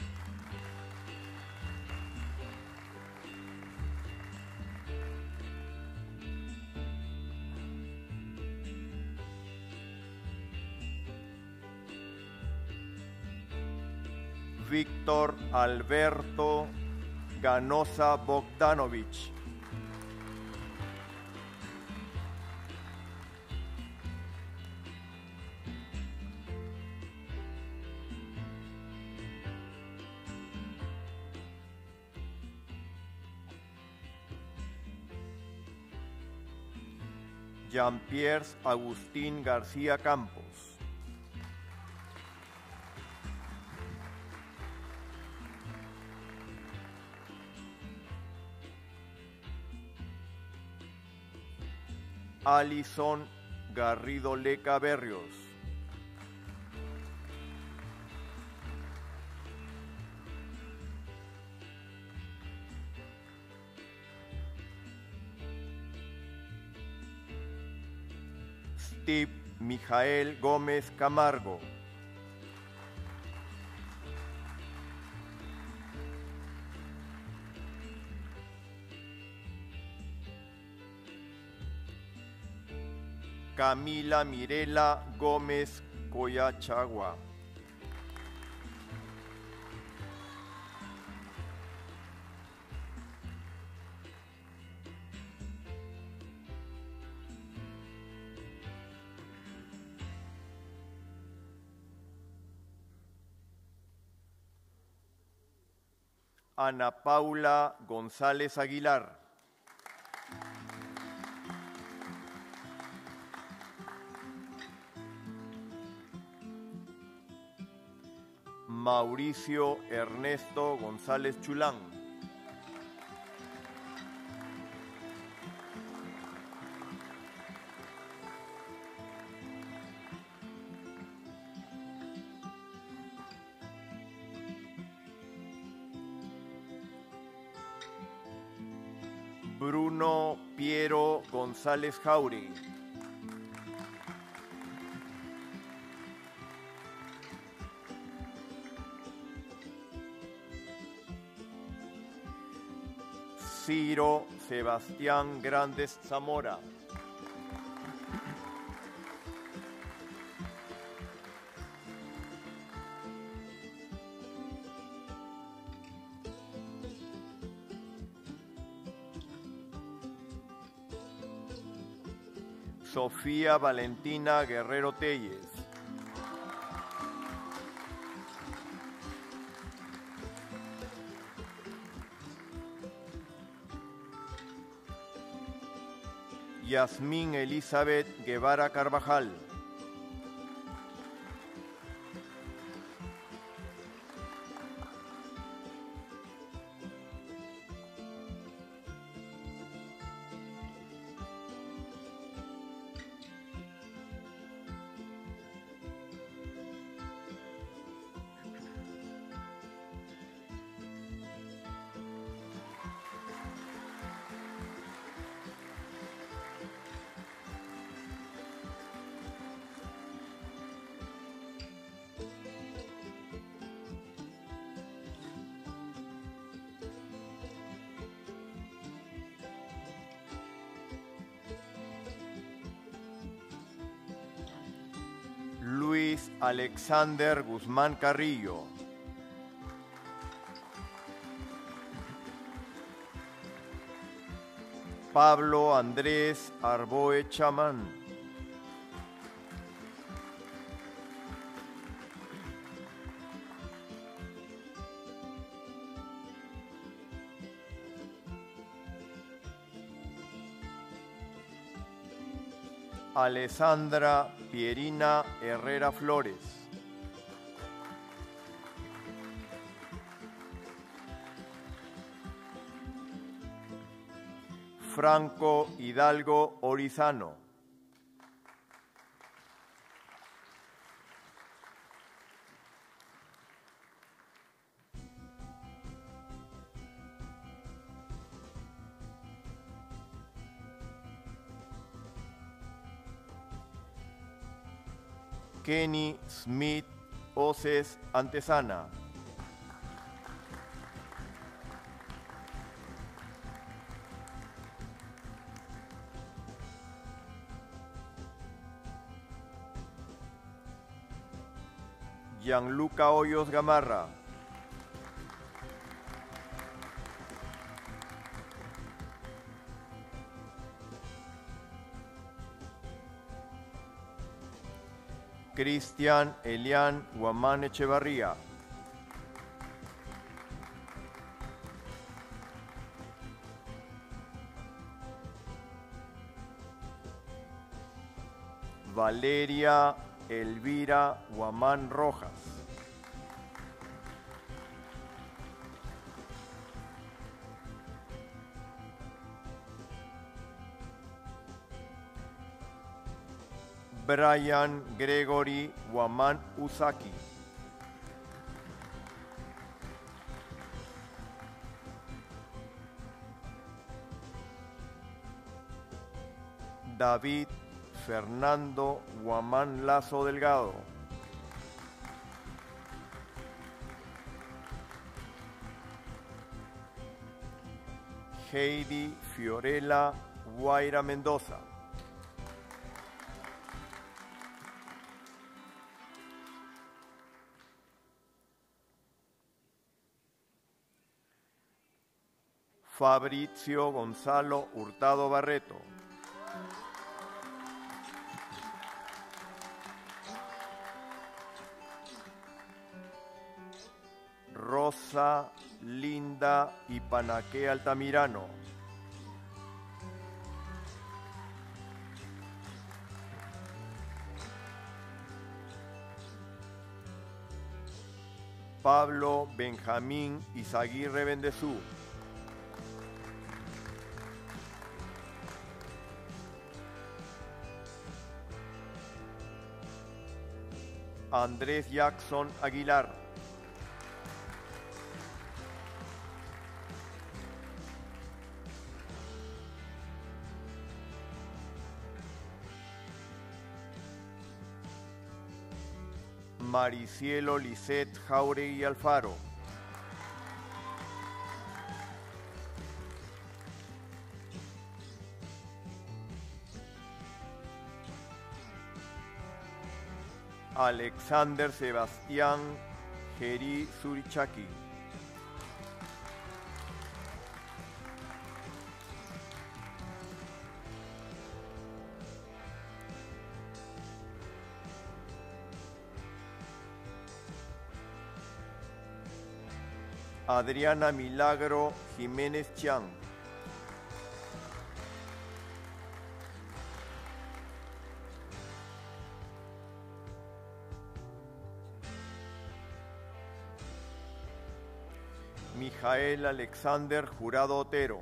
Víctor Alberto Ganosa Bogdanovich. Jean-Pierre Agustín García Campos. Alison Garrido Leca Berrios. Steve Mijael Gómez Camargo. Camila Mirela Gómez Coyachagua. Ana Paula González Aguilar. Mauricio Ernesto González Chulán. Bruno Piero González Jauregui. Ciro Sebastián Grandes Zamora. Sofía Valentina Guerrero Telles. Yasmín Elizabeth Guevara Carvajal. Luis Alexander Guzmán Carrillo. Pablo Andrés Arboe Chamán. Alessandra Pierina Herrera Flores. Franco Hidalgo Orizano. Kenny Smith Oces Antesana. Gianluca Hoyos Gamarra. Cristian Elian Guamán Echevarría. Valeria Elvira Guamán Rojas. Brian Gregory Guamán Usaki. David Fernando Guamán Lazo Delgado. Heidi Fiorella Guaira Mendoza. Fabrizio Gonzalo Hurtado Barreto. Rosa Linda Ipanaque Altamirano. Pablo Benjamín Izaguirre Bendezú. Andrés Jackson Aguilar. Maricielo Lisset Jauregui Alfaro. Alexander Sebastián Geri Surichaki. Adriana Milagro Jiménez Chan. Mijael Alexander Jurado Otero.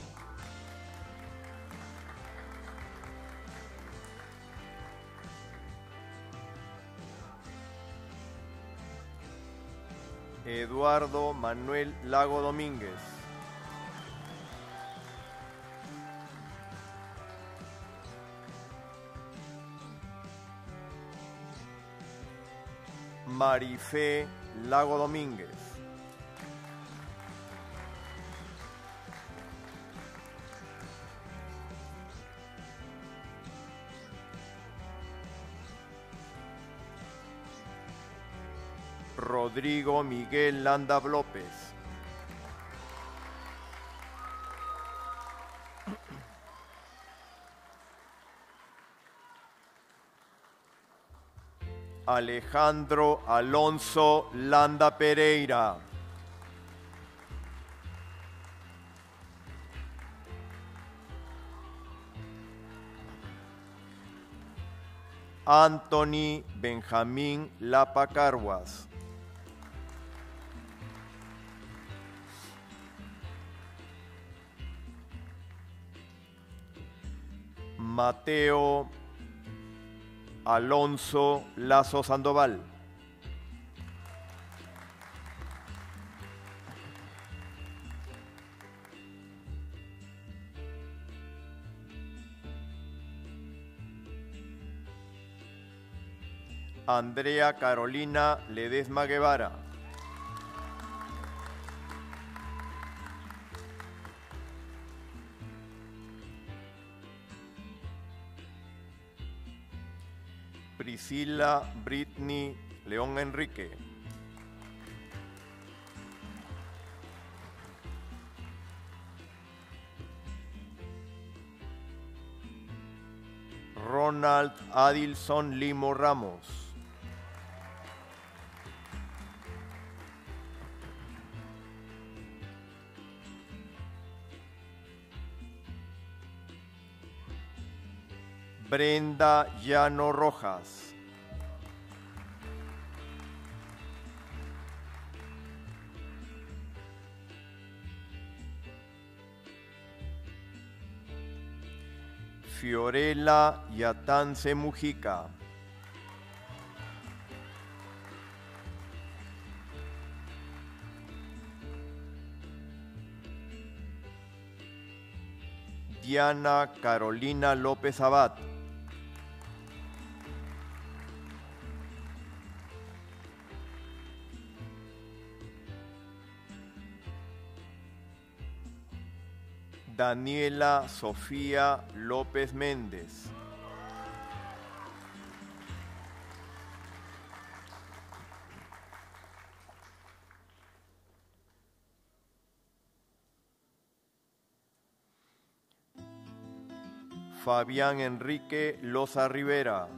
Eduardo Manuel Lago Domínguez. Marifé Lago Domínguez. Rodrigo Miguel Landa López. Alejandro Alonso Landa Pereira. Anthony Benjamín Lapa Carguas. Mateo Alonso Lazo Sandoval. Andrea Carolina Ledesma Guevara. Priscila Britney León Enrique. Ronald Adilson Limo Ramos. Brenda Llano Rojas. Fiorella Yatance Mujica. Diana Carolina López Abad. Daniela Sofía López Méndez. Fabián Enrique Loza Rivera.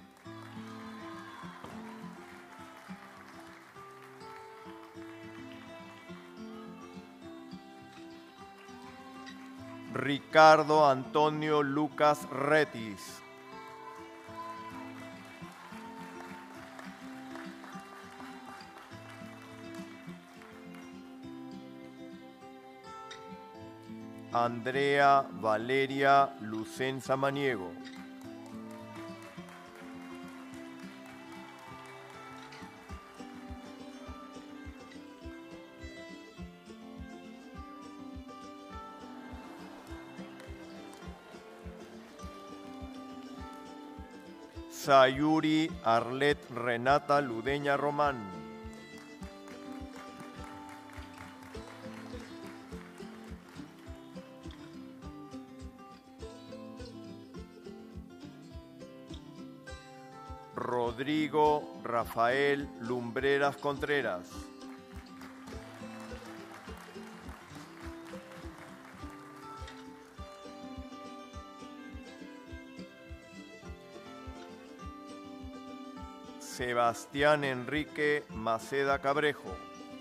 Ricardo Antonio Lucas Retis. Andrea Valeria Lucén Samaniego. Sayuri Arlet Renata Ludeña Román. Rodrigo Rafael Lumbreras Contreras. Sebastián Enrique Maceda Cabrejo.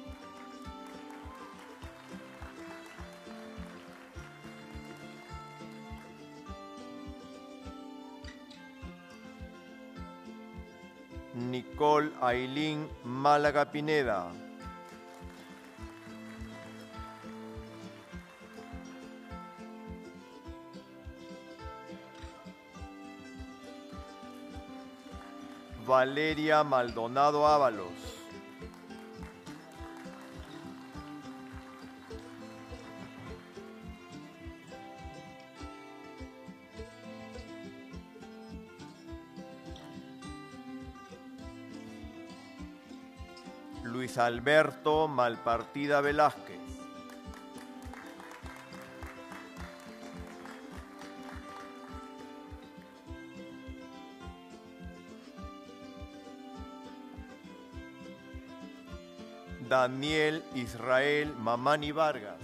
Nicole Ailín Málaga Pineda. Valeria Maldonado Ábalos. Luis Alberto Malpartida Velázquez. Daniel Israel Mamani Vargas.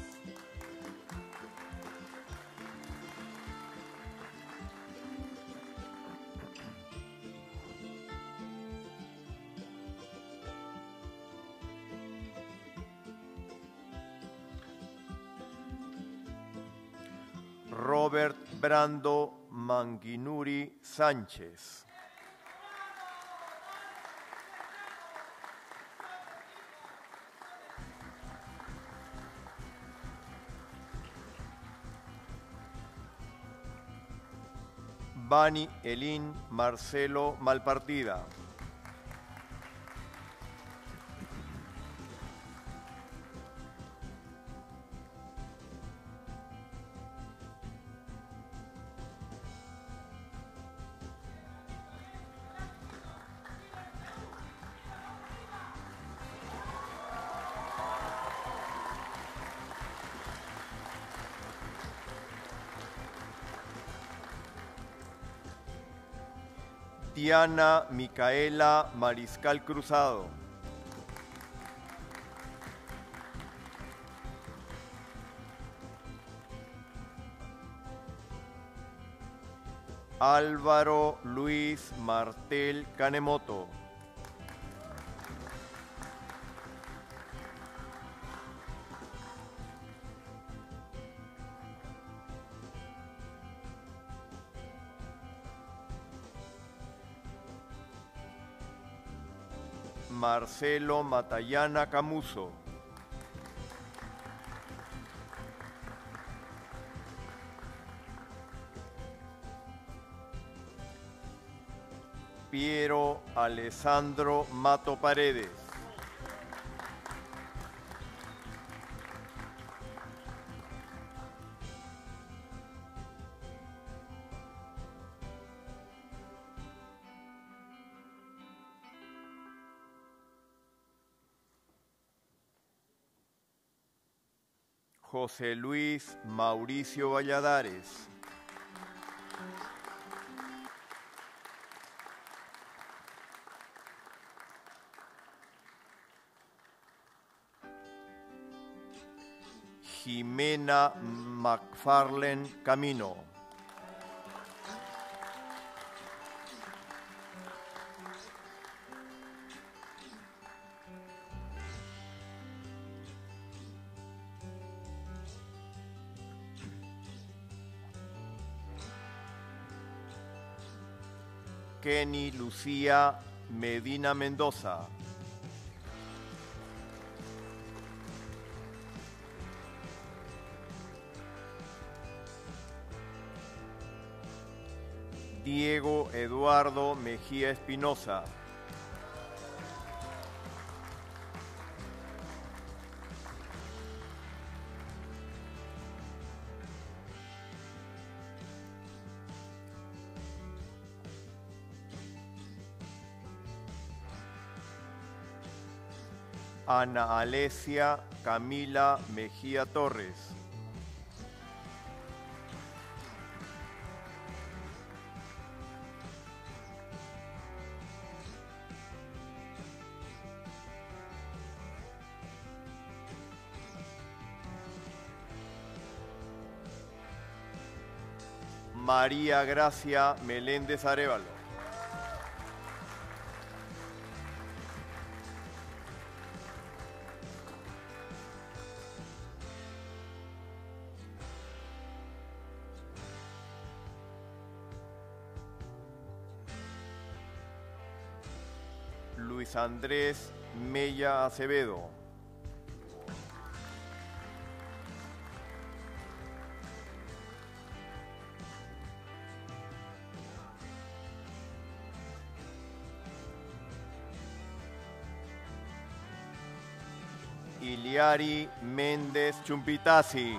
Robert Brando Manguinuri Sánchez. Bani Elín Marcelo Malpartida. Diana Micaela Mariscal Cruzado. Álvaro Luis Martel Canemoto. Marcelo Matallana Camuso. Piero Alessandro Mato Paredes. José Luis Mauricio Valladares. Jimena McFarlane Camino. Kenny Lucía Medina Mendoza. Diego Eduardo Mejía Espinosa. Ana Alesia Camila Mejía Torres. María Gracia Meléndez Arévalo. Luis Andrés Mella Acevedo. Iliari Méndez Chumpitasi.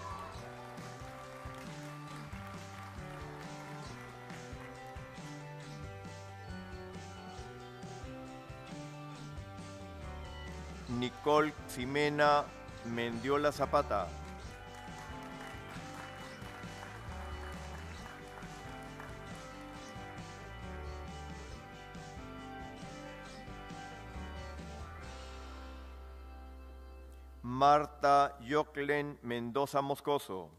Nicole Ximena Mendiola Zapata. Marta Yoclen Mendoza Moscoso.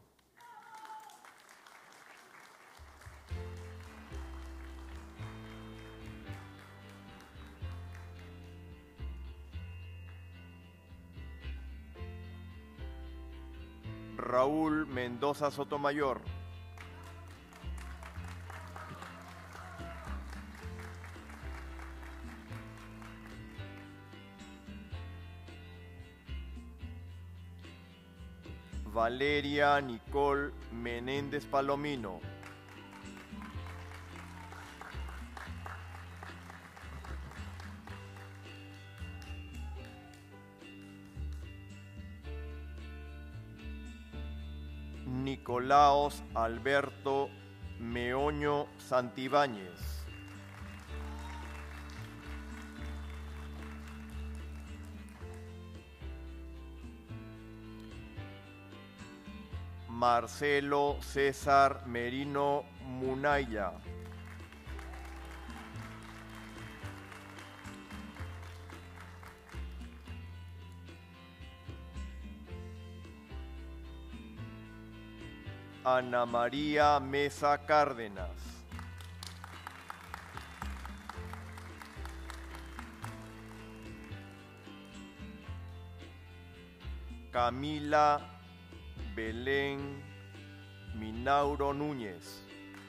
Raúl Mendoza Sotomayor. Valeria Nicole Menéndez Palomino. Nicolaos Alberto Meoño Santibáñez. Marcelo César Merino Munaya. Ana María Mesa Cárdenas. Camila Belén Minauro Núñez.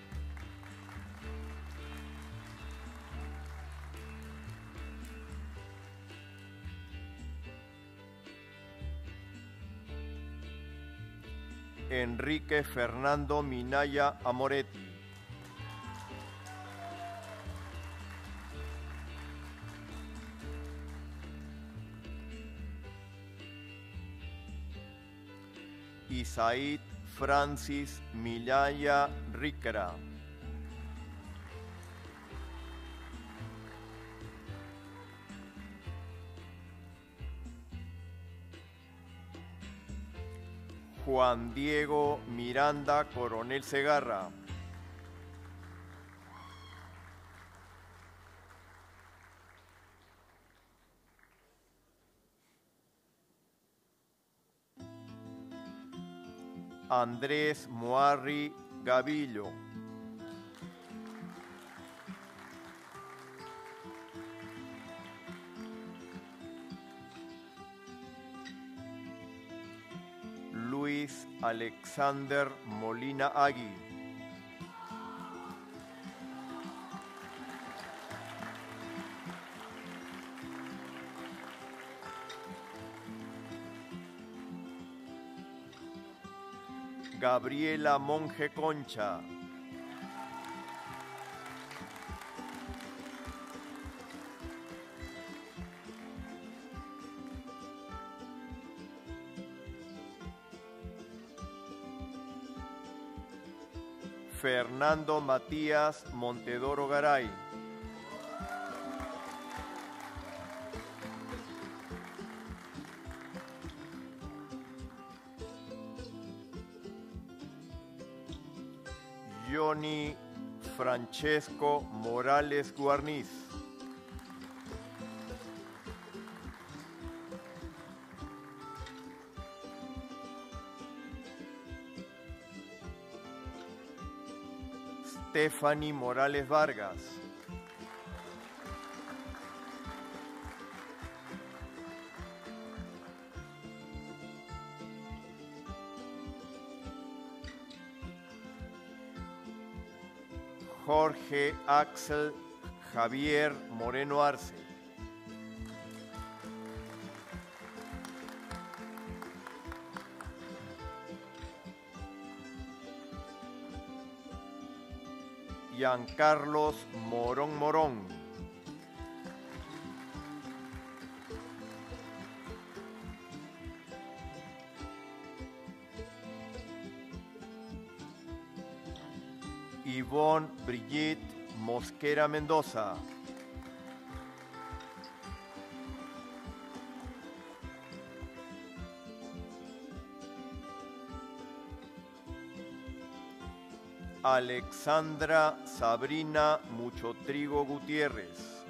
Enrique Fernando Minaya Amoretti. Isaid Francis Minaya Ricra. Juan Diego Miranda Coronel Segarra. Andrés Moarri Gavillo. Luis Alexander Molina Agui. Gabriela Monje Concha. Fernando Matías Montedoro Garay. Johnny Francesco Morales Guarniz. Stephanie Morales Vargas. Jorge Axel Javier Moreno Arce. Giancarlos Morón Morón. Ivonne Brigitte Mosquera Mendoza. Alexandra Sabrina Muchotrigo Gutiérrez.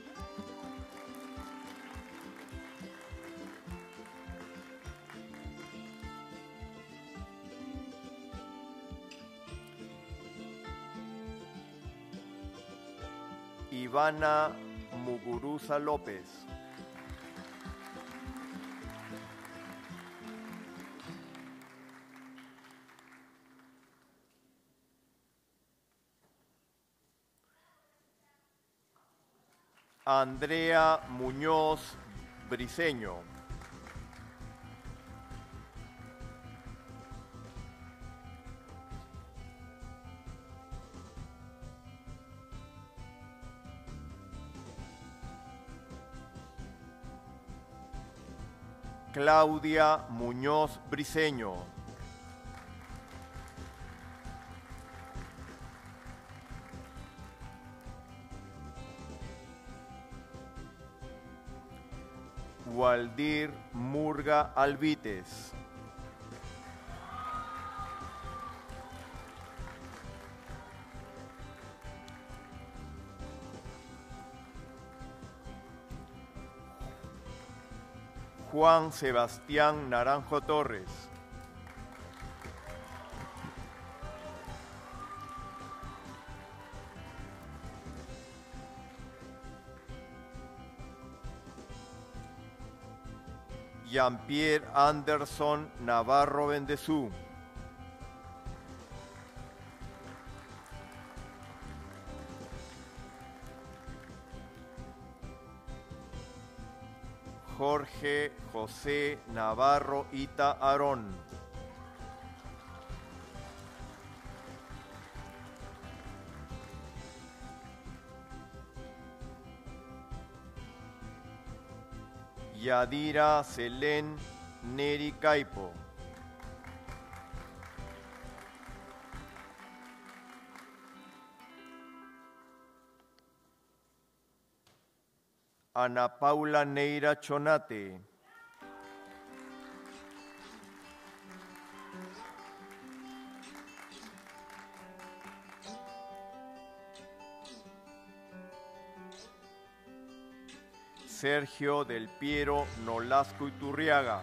Ivana Muguruza López. Andrea Muñoz Briceño. Claudia Muñoz Briceño. Waldir Murga Alvites. Juan Sebastián Naranjo Torres. Jean-Pierre Anderson Navarro Bendezú. Jorge José Navarro Ita Arón. Yadira Selén Neri Caipo. Ana Paula Neira Chonate. Sergio del Piero Nolasco Iturriaga.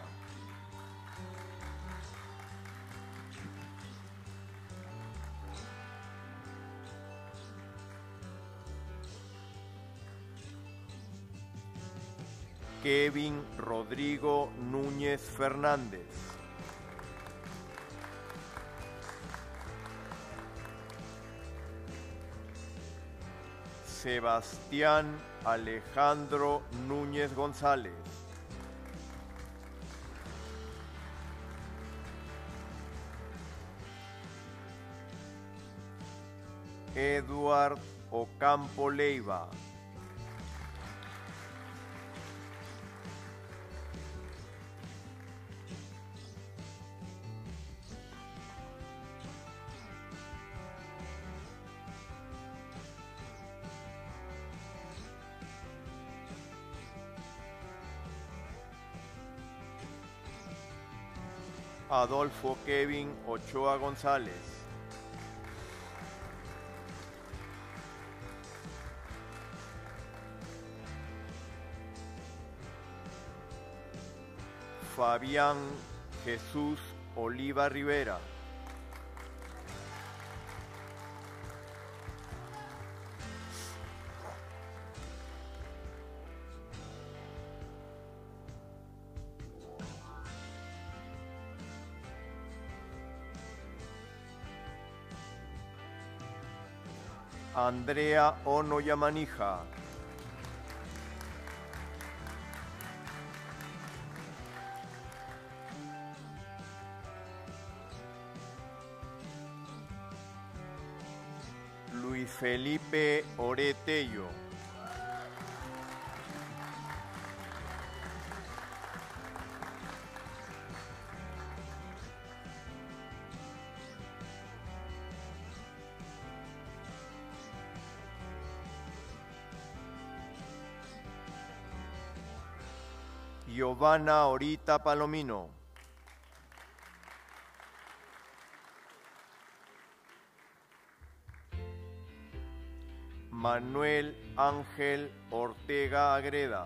Kevin Rodrigo Núñez Fernández. Sebastián Alejandro Núñez González. Eduard Ocampo Leiva. Adolfo Kevin Ochoa González. Fabián Jesús Oliva Rivera. Andrea Ono Yamanija. Luis Felipe Oretello. Giovanna Orita Palomino. Manuel Ángel Ortega Agreda.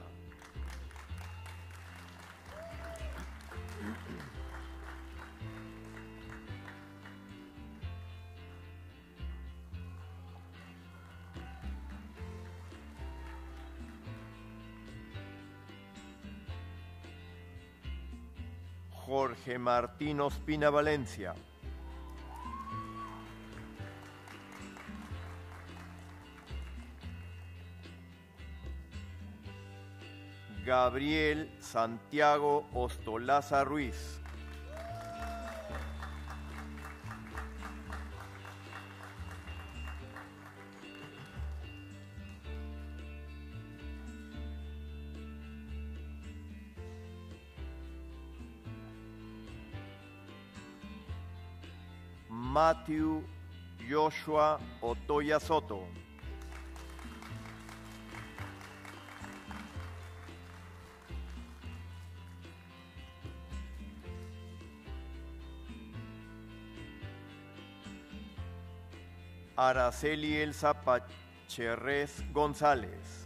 Jorge Martín Ospina Valencia. Gabriel Santiago Ostolaza Ruiz. Matthew Joshua Otoya Soto. Araceli Elsa Pacherres González.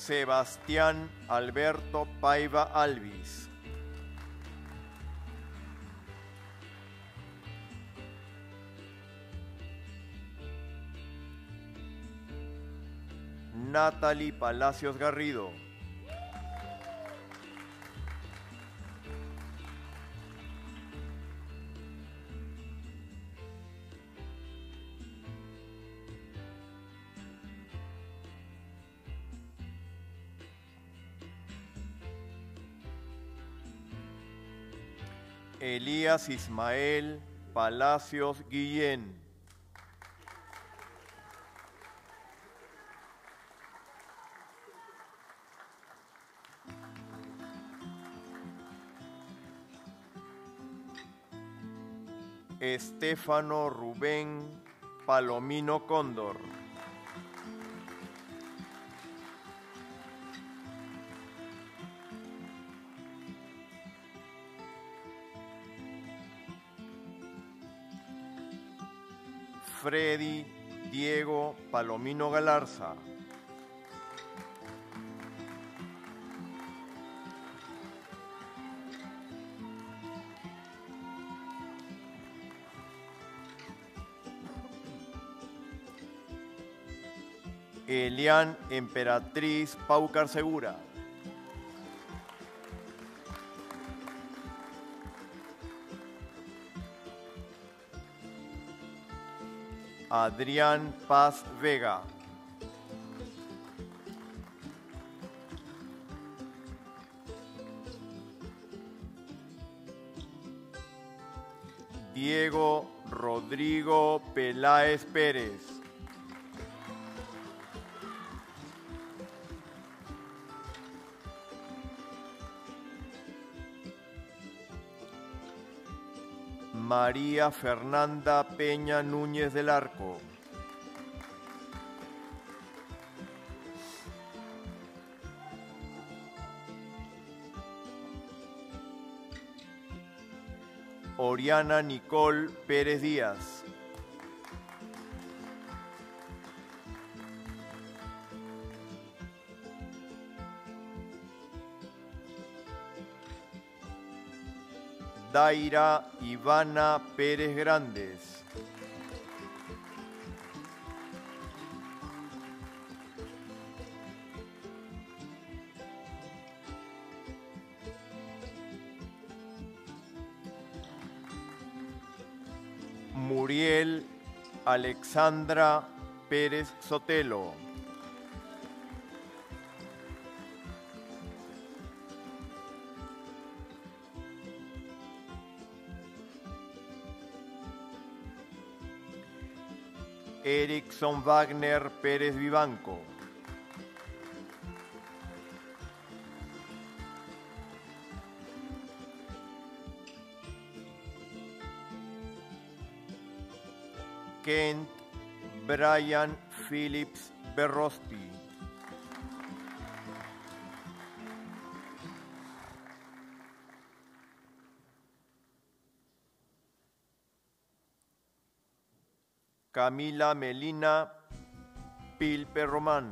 Sebastián Alberto Paiva Alvis. Natalie Palacios Garrido. Elías Ismael Palacios Guillén. Estefano Rubén Palomino Cóndor. Freddy Diego Palomino Galarza. Elian Emperatriz Paucar Segura. Adrián Paz Vega. Diego Rodrigo Peláez Pérez. María Fernanda Peña Núñez del Arco. Oriana Nicole Pérez Díaz. Daira Ivana Pérez Grandes. Muriel Alexandra Pérez Sotelo. Erickson Wagner Pérez Vivanco. Kent Brian Phillips Berrospi. Camila Melina Pilpe Román.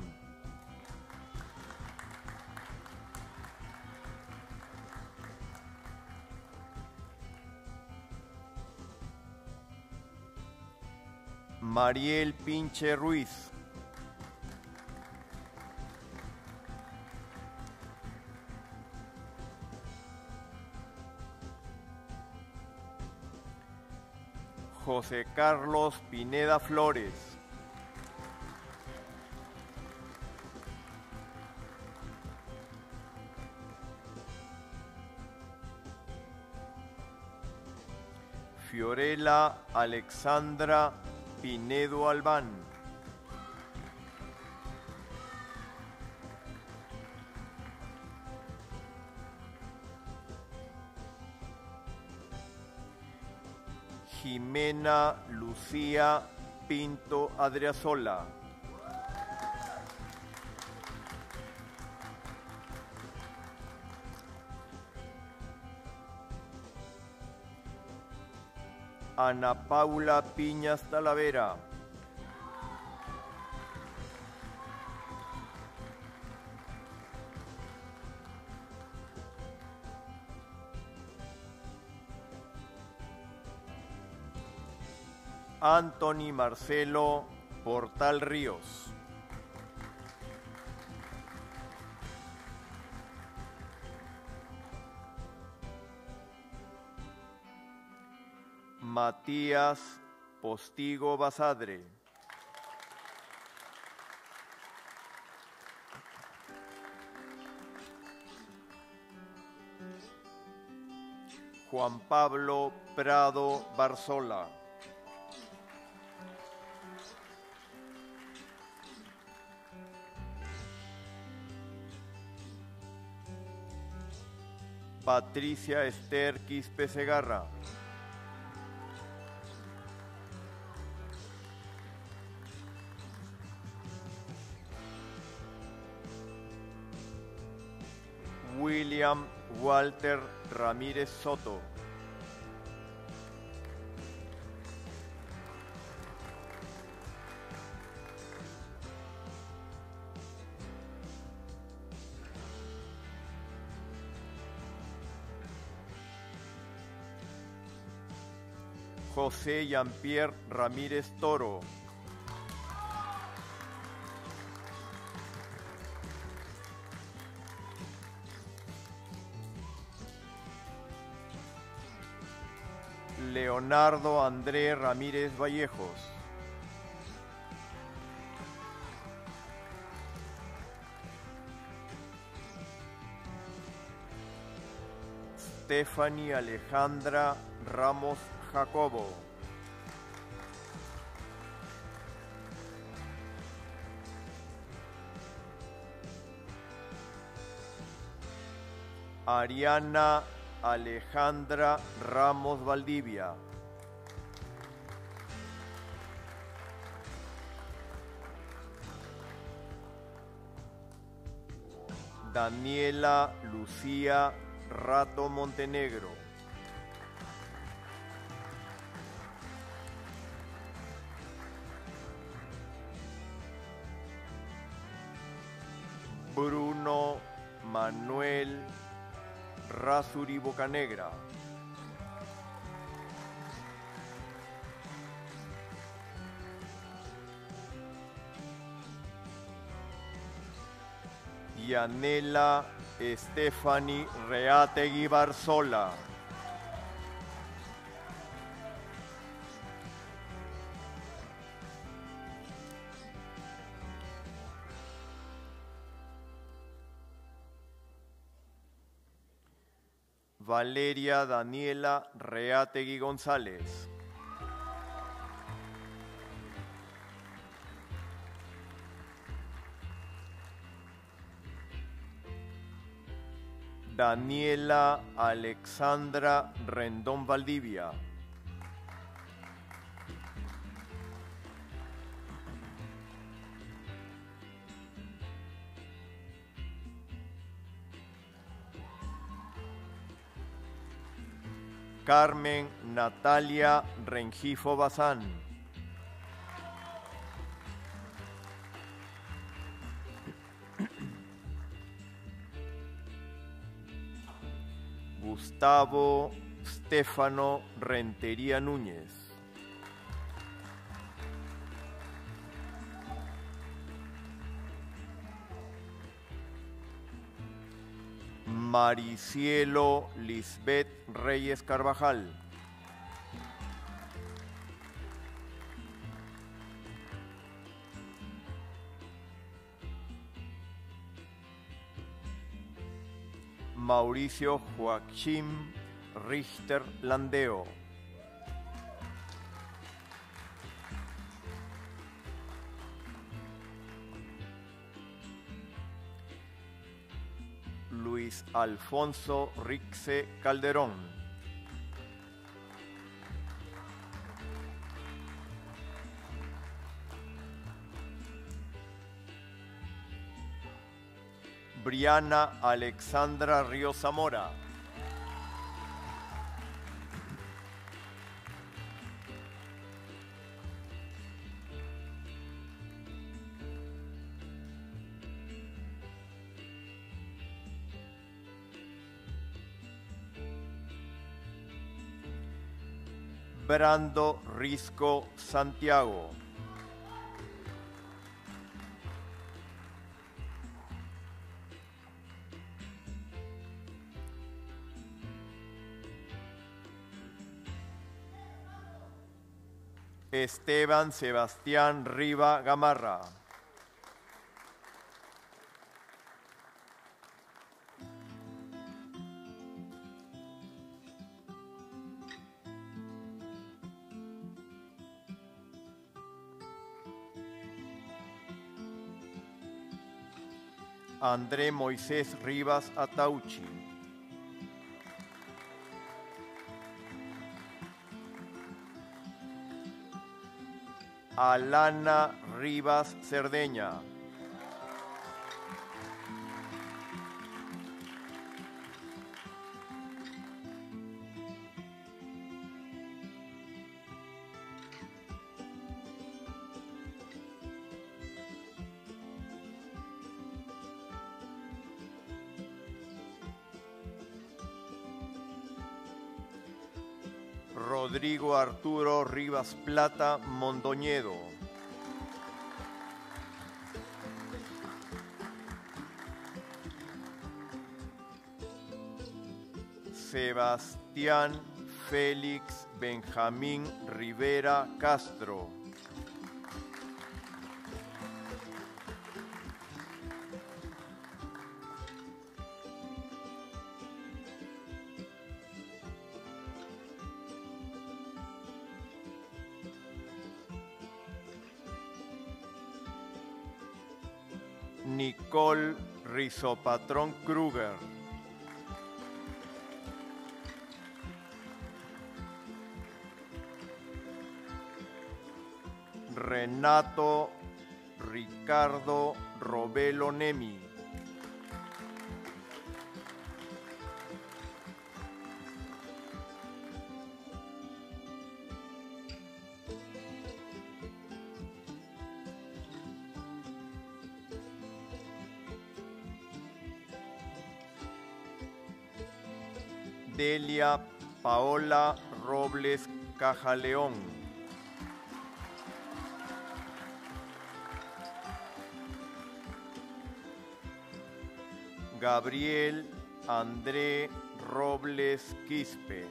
Mariel Pinche Ruiz. José Carlos Pineda Flores. Fiorella Alexandra Pinedo Albán. Jimena Lucía Pinto Adriasola. Ana Paula Piñas Talavera. Anthony Marcelo Portal Ríos. Matías Postigo Basadre. Juan Pablo Prado Barzola. Patricia Esther Quispe Segarra. William Walter Ramírez Soto. José Jean-Pierre Ramírez Toro. Leonardo André Ramírez Vallejos. Stephanie Alejandra Ramos Jacobo. Ariana Alejandra Ramos Valdivia. Daniela Lucía Rato Montenegro. Bruno Manuel Razuri Bocanegra. Yanela Stephanie Reategui Barzola. Valeria Daniela Reategui González. Daniela Alexandra Rendón Valdivia. Carmen Natalia Rengifo Bazán. Gustavo Stefano Rentería Núñez. Maricielo Lisbeth Reyes Carvajal. Mauricio Joaquín Richter Landeo. Luis Alfonso Rixe Calderón. Briana Alexandra Ríos Zamora. Brando Risco Santiago. Esteban Sebastián Riva Gamarra. André Moisés Rivas Atauchi. Alana Rivas Cerdeña. Rodrigo Arturo Rivas Plata Mondoñedo. Sebastián Félix Benjamín Rivera Castro. Nicole Rizopatrón Kruger. Renato Ricardo Robelo Nemi. Delia Paola Robles Cajaleón. Gabriel André Robles Quispe.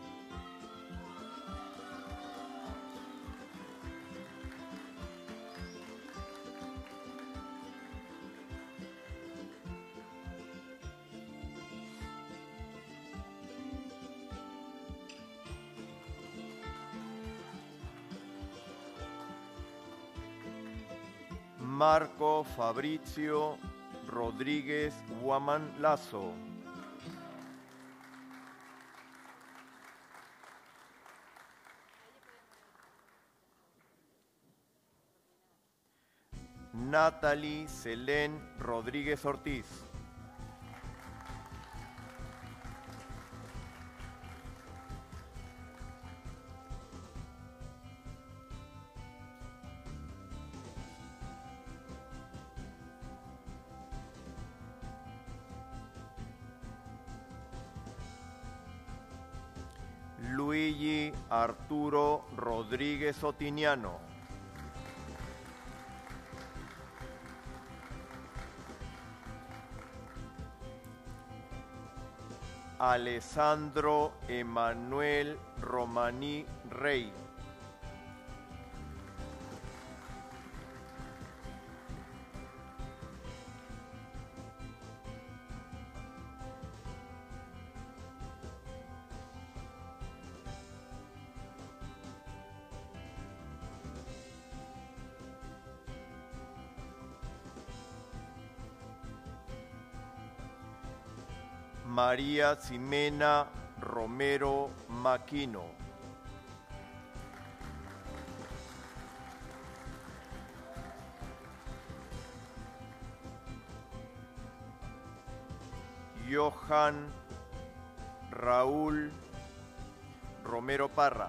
Marco Fabrizio Rodríguez Guamán Lazo. Natalie Selén Rodríguez Ortiz. Luigi Arturo Rodríguez Otiniano. Alessandro Emanuel Romaní Rey. María Ximena Romero Maquino. Johan Raúl Romero Parra.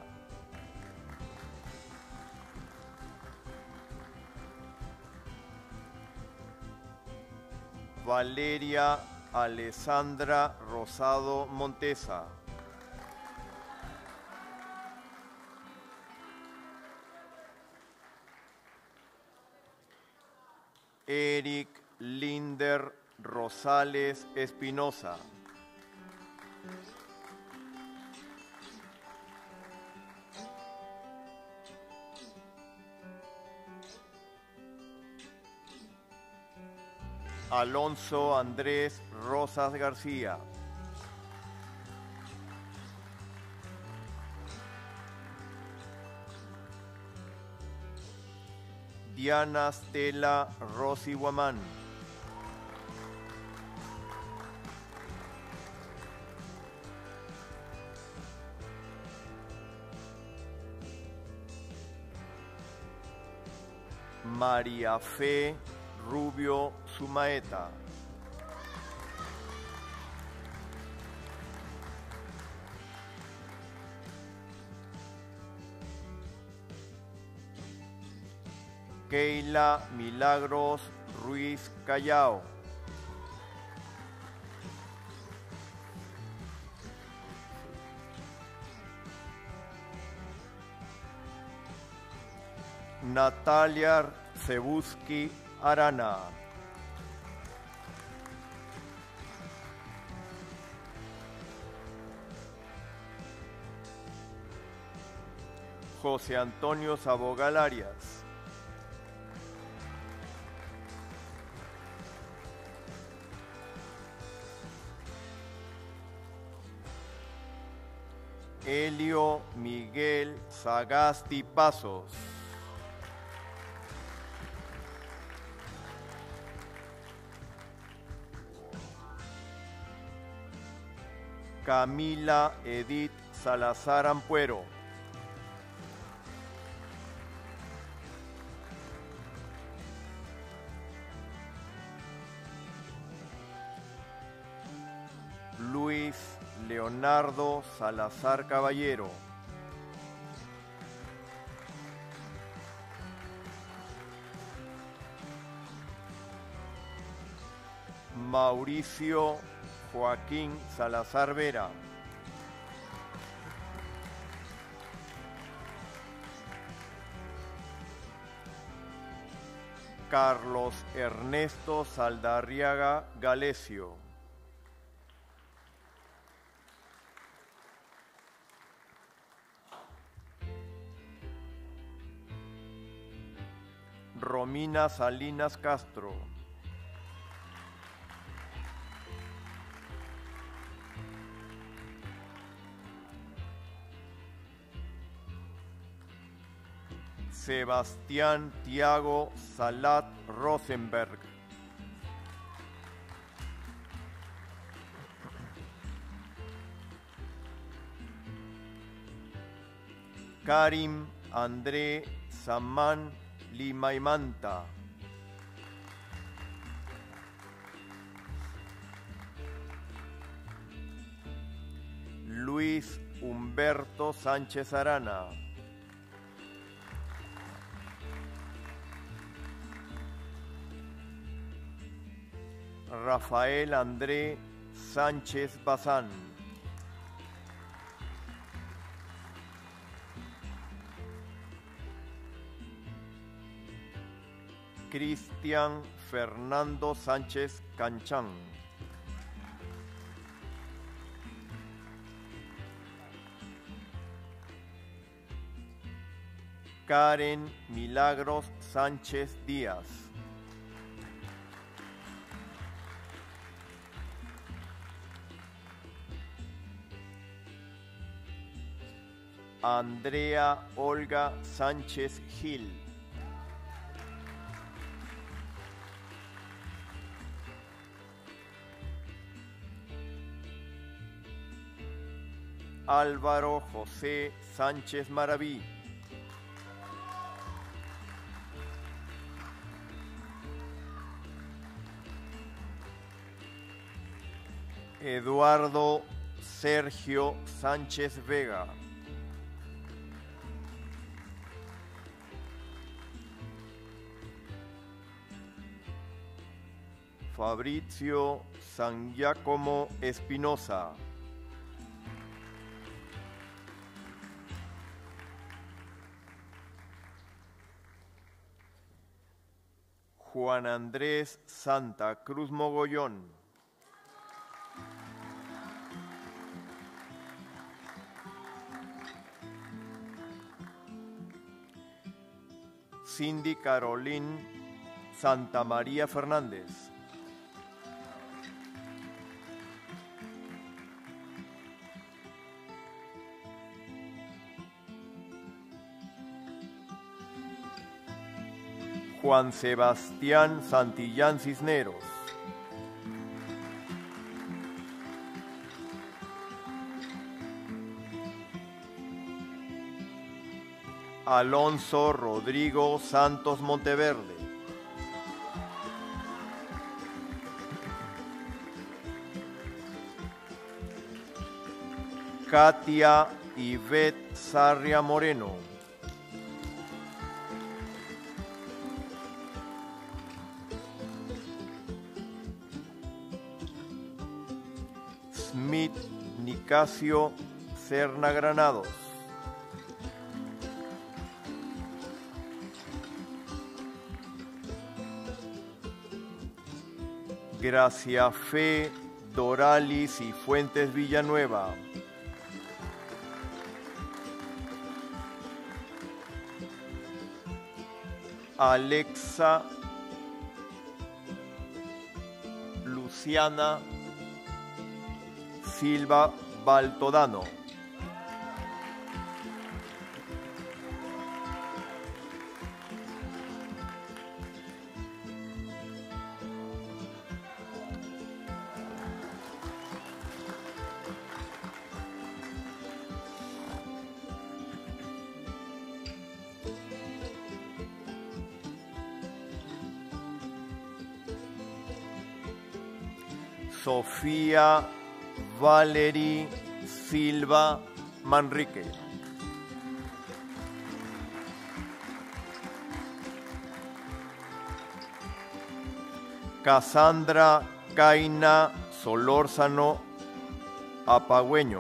Valeria Alessandra Rosado Montesa. Eric Linder Rosales Espinosa. Alonso Andrés Rosas García. Diana Stella Rossi Guamán. María Fe Rubio Sumaeta. Keila Milagros Ruiz Callao. Natalia Cebuski Arana. José Antonio Sabogal Arias. Elio Miguel Sagasti Pasos. Camila Edith Salazar Ampuero. Luis Leonardo Salazar Caballero. Mauricio Joaquín Salazar Vera. Carlos Ernesto Saldarriaga Galesio. Romina Salinas Castro. Sebastián Tiago Salat Rosenberg. Karim André Samán Limaimanta. Luis Humberto Sánchez Arana. Rafael André Sánchez Bazán. Cristian Fernando Sánchez Canchán. Karen Milagros Sánchez Díaz. Andrea Olga Sánchez Gil. Álvaro José Sánchez Maraví. Eduardo Sergio Sánchez Vega. Fabrizio San Giacomo Espinosa. Juan Andrés Santa Cruz Mogollón. Cindy Caroline Santa María Fernández. Juan Sebastián Santillán Cisneros. Alonso Rodrigo Santos Monteverde. Katia Ivette Sarria Moreno. Smith Nicasio Serna Granados. Gracia Fe Doralis y Fuentes Villanueva. Alexa Luciana Silva Baltodano. Sofía Valery Silva Manrique. Cassandra Caina Solórzano Apagüeño.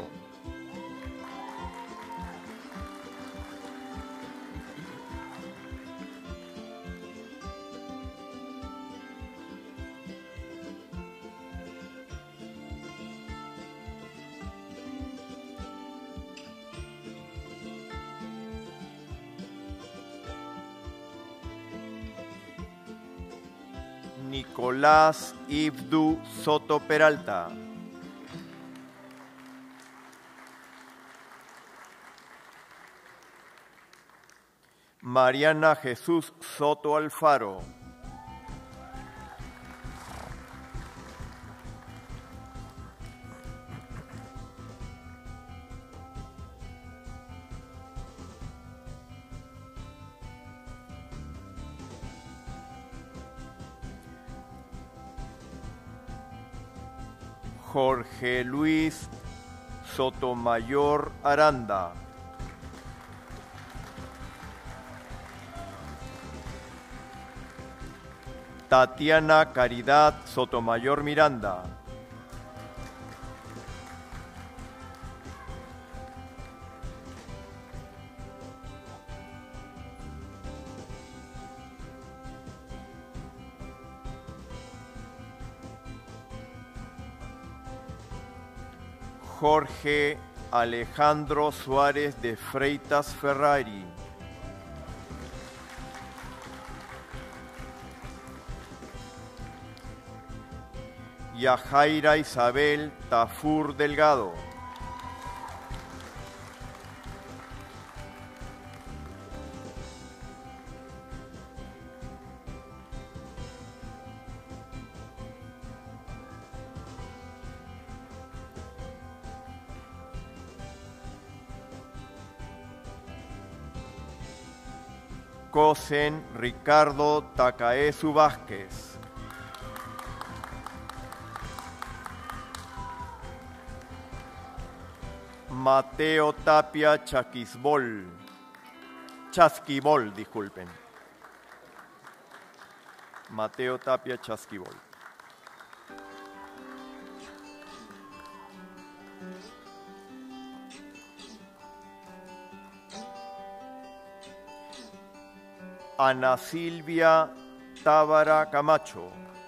Nicolás Ibdu Soto Peralta. Mariana Jesús Soto Alfaro. Jorge Luis Sotomayor Aranda. Tatiana Caridad Sotomayor Miranda. Jorge Alejandro Suárez de Freitas Ferrari. Yajaira Isabel Tafur Delgado. Cosen Ricardo Tacaezu Vázquez. Mateo Tapia Chaquisbol. Chasquibol, disculpen. Mateo Tapia Chasquibol. Ana Silvia Tábara Camacho.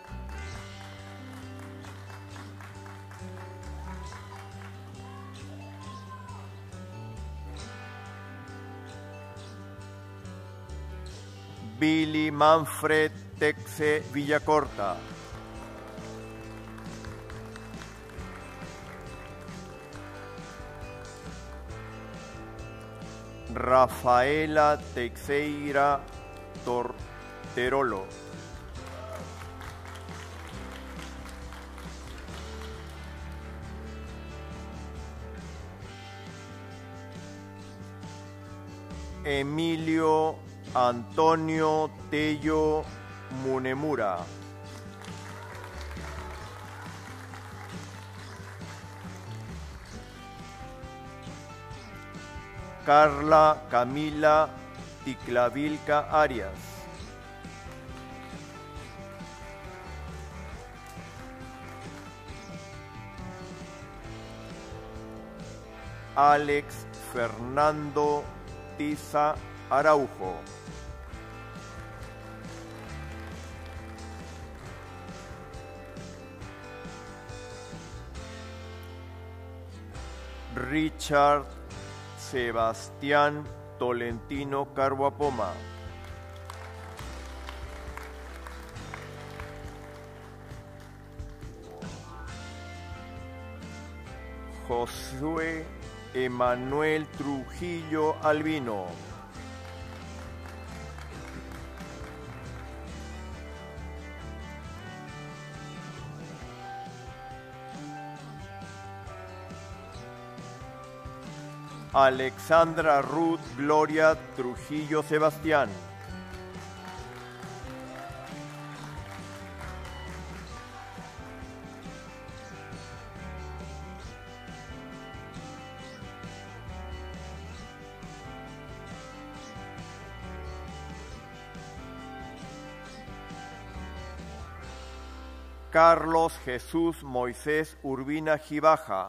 Billy Manfred Texe Villacorta. Rafaela Teixeira Torterolo. Emilio Antonio Tello Munemura. Carla Camila Ticlavilca Arias. Alex Fernando Tiza Araujo. Richard Sebastián Tolentino Carhuapoma. Josué Emanuel Trujillo Albino. Alexandra Ruth Gloria Trujillo Sebastián. Carlos Jesús Moisés Urbina Gibaja.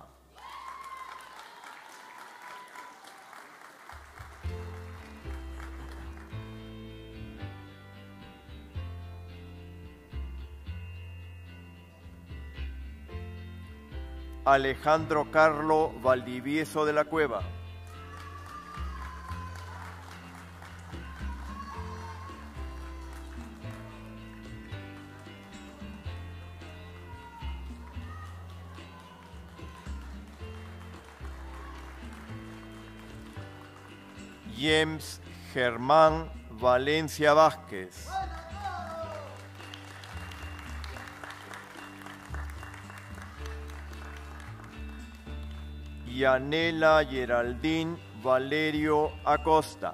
Alejandro Carlo Valdivieso de la Cueva. James Germán Valencia Vázquez. Yanela Geraldine Valerio Acosta.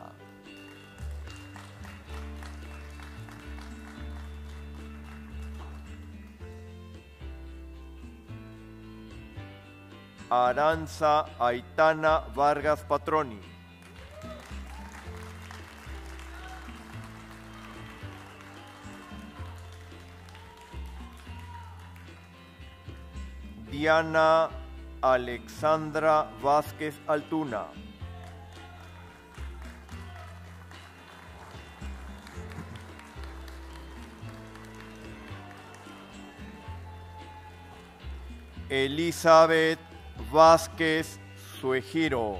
Aranza Aitana Vargas Patroni. Diana Alexandra Vázquez Altuna. Elizabeth Vázquez Suejiro.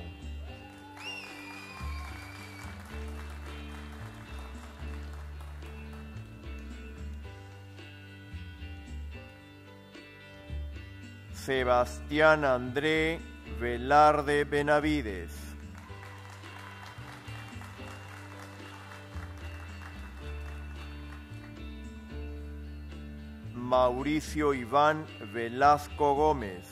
Sebastián André Velarde Benavides. Mauricio Iván Velasco Gómez.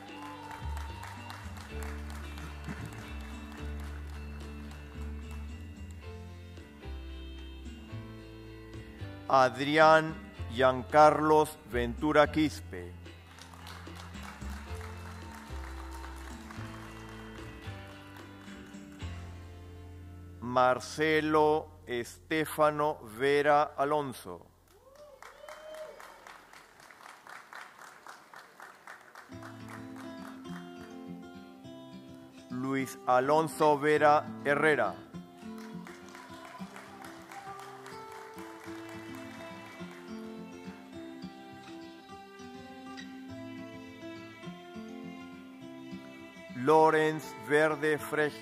Adrián Giancarlos Ventura Quispe. Marcelo Estefano Vera Alonso. Luis Alonso Vera Herrera. Lorenz Verde Frech.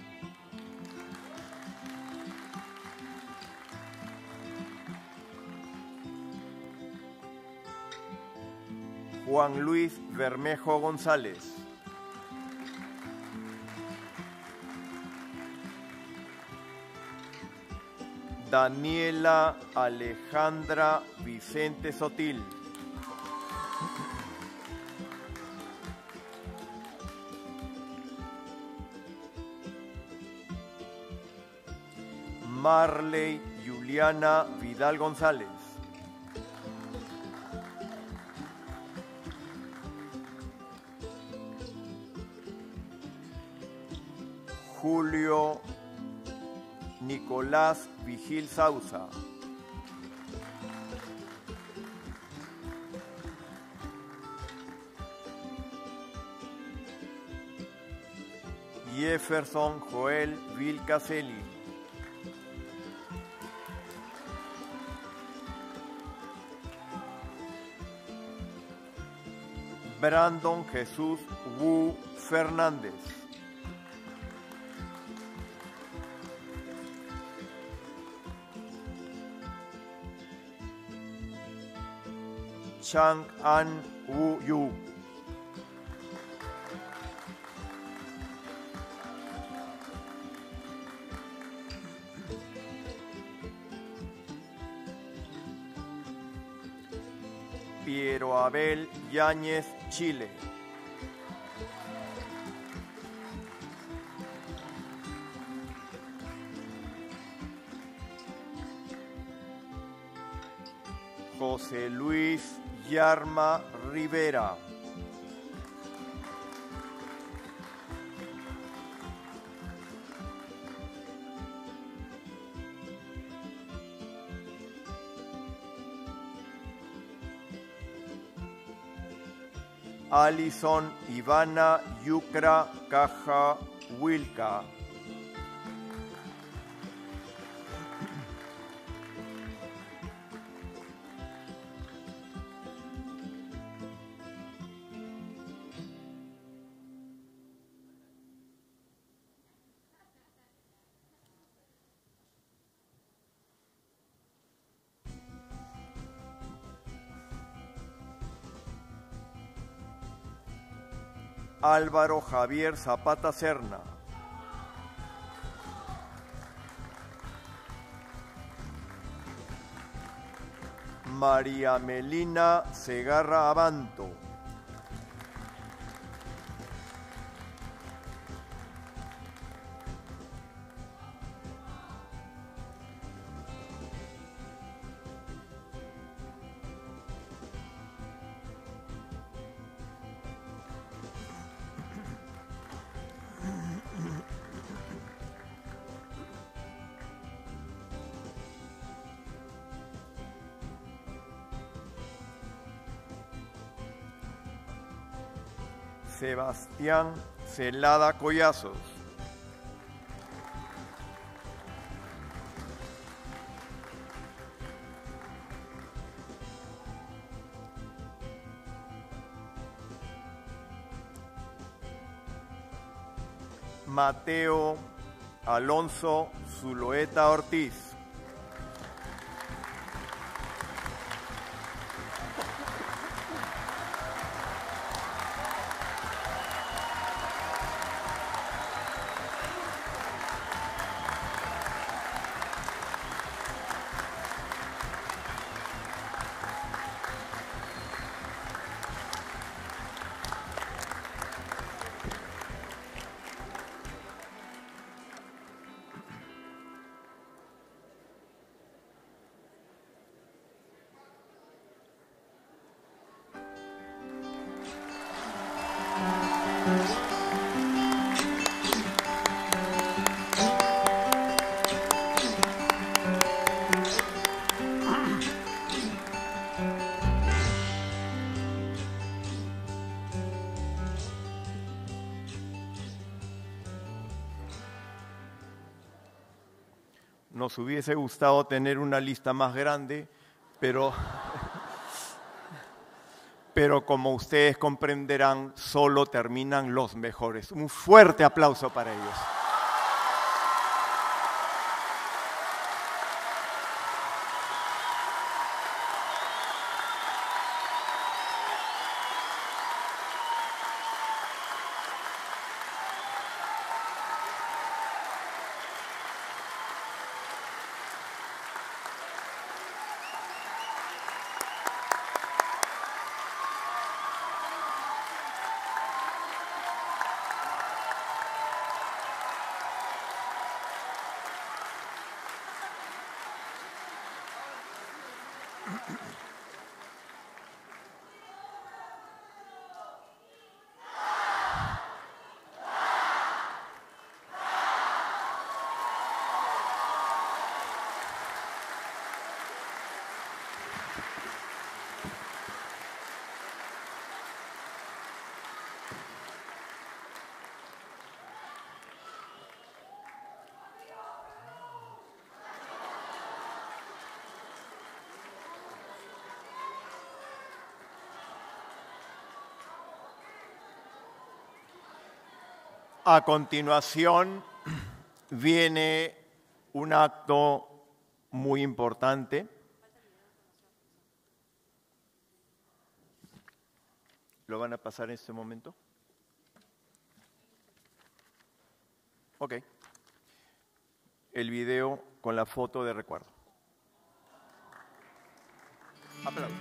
Juan Luis Bermejo González. Daniela Alejandra Vicente Sotil. Marley Juliana Vidal González. Julio Nicolás Vigil Sauza. Jefferson Joel Vilcaselli. Brandon Jesús Wu Fernández. Chang An Wu Yu. Piero Abel Yáñez Chile. José Luis Yarma Rivera. Alison Ivana Yucra Caja Wilca. Álvaro Javier Zapata Serna. María Melina Segarra Abanto. Sebastián Celada Collazos. Mateo Alonso Zuloeta Ortiz. Nos hubiese gustado tener una lista más grande, pero, pero como ustedes comprenderán, solo terminan los mejores. Un fuerte aplauso para ellos. A continuación viene un acto muy importante. ¿Lo van a pasar en este momento? Ok. El video con la foto de recuerdo. Aplausos.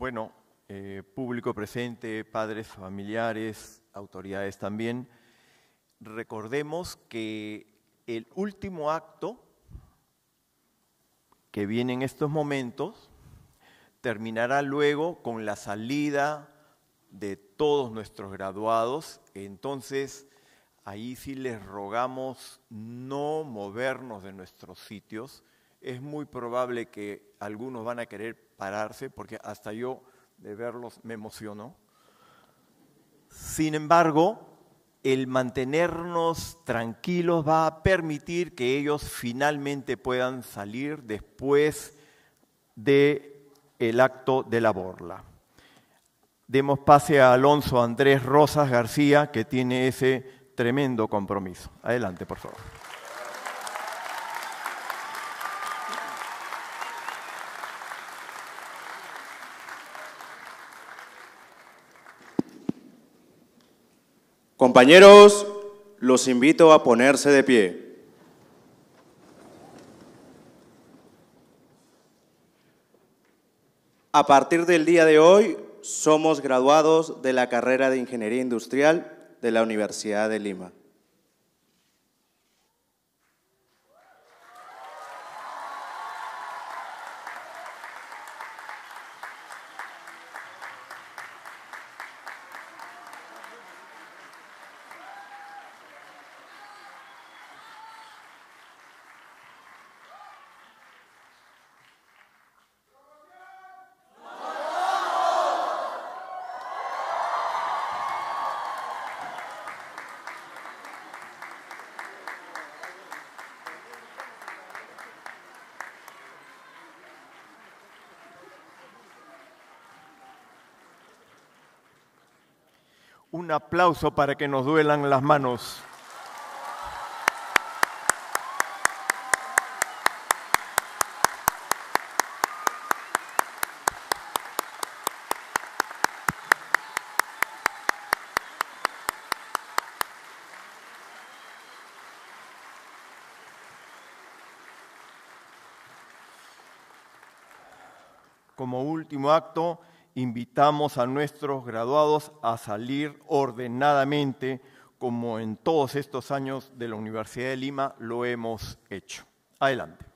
Bueno, eh, público presente, padres, familiares, autoridades también, recordemos que el último acto que viene en estos momentos terminará luego con la salida de todos nuestros graduados. Entonces, ahí sí les rogamos no movernos de nuestros sitios. Es muy probable que algunos van a querer pararse, porque hasta yo de verlos me emociono. Sin embargo, el mantenernos tranquilos va a permitir que ellos finalmente puedan salir después del acto de la borla. Demos pase a Alonso Andrés Rosas García, que tiene ese tremendo compromiso. Adelante, por favor. Compañeros, los invito a ponerse de pie. A partir del día de hoy, somos graduados de la carrera de Ingeniería Industrial de la Universidad de Lima. Un aplauso para que nos duelan las manos. Como último acto, invitamos a nuestros graduados a salir ordenadamente, como en todos estos años de la Universidad de Lima lo hemos hecho. Adelante.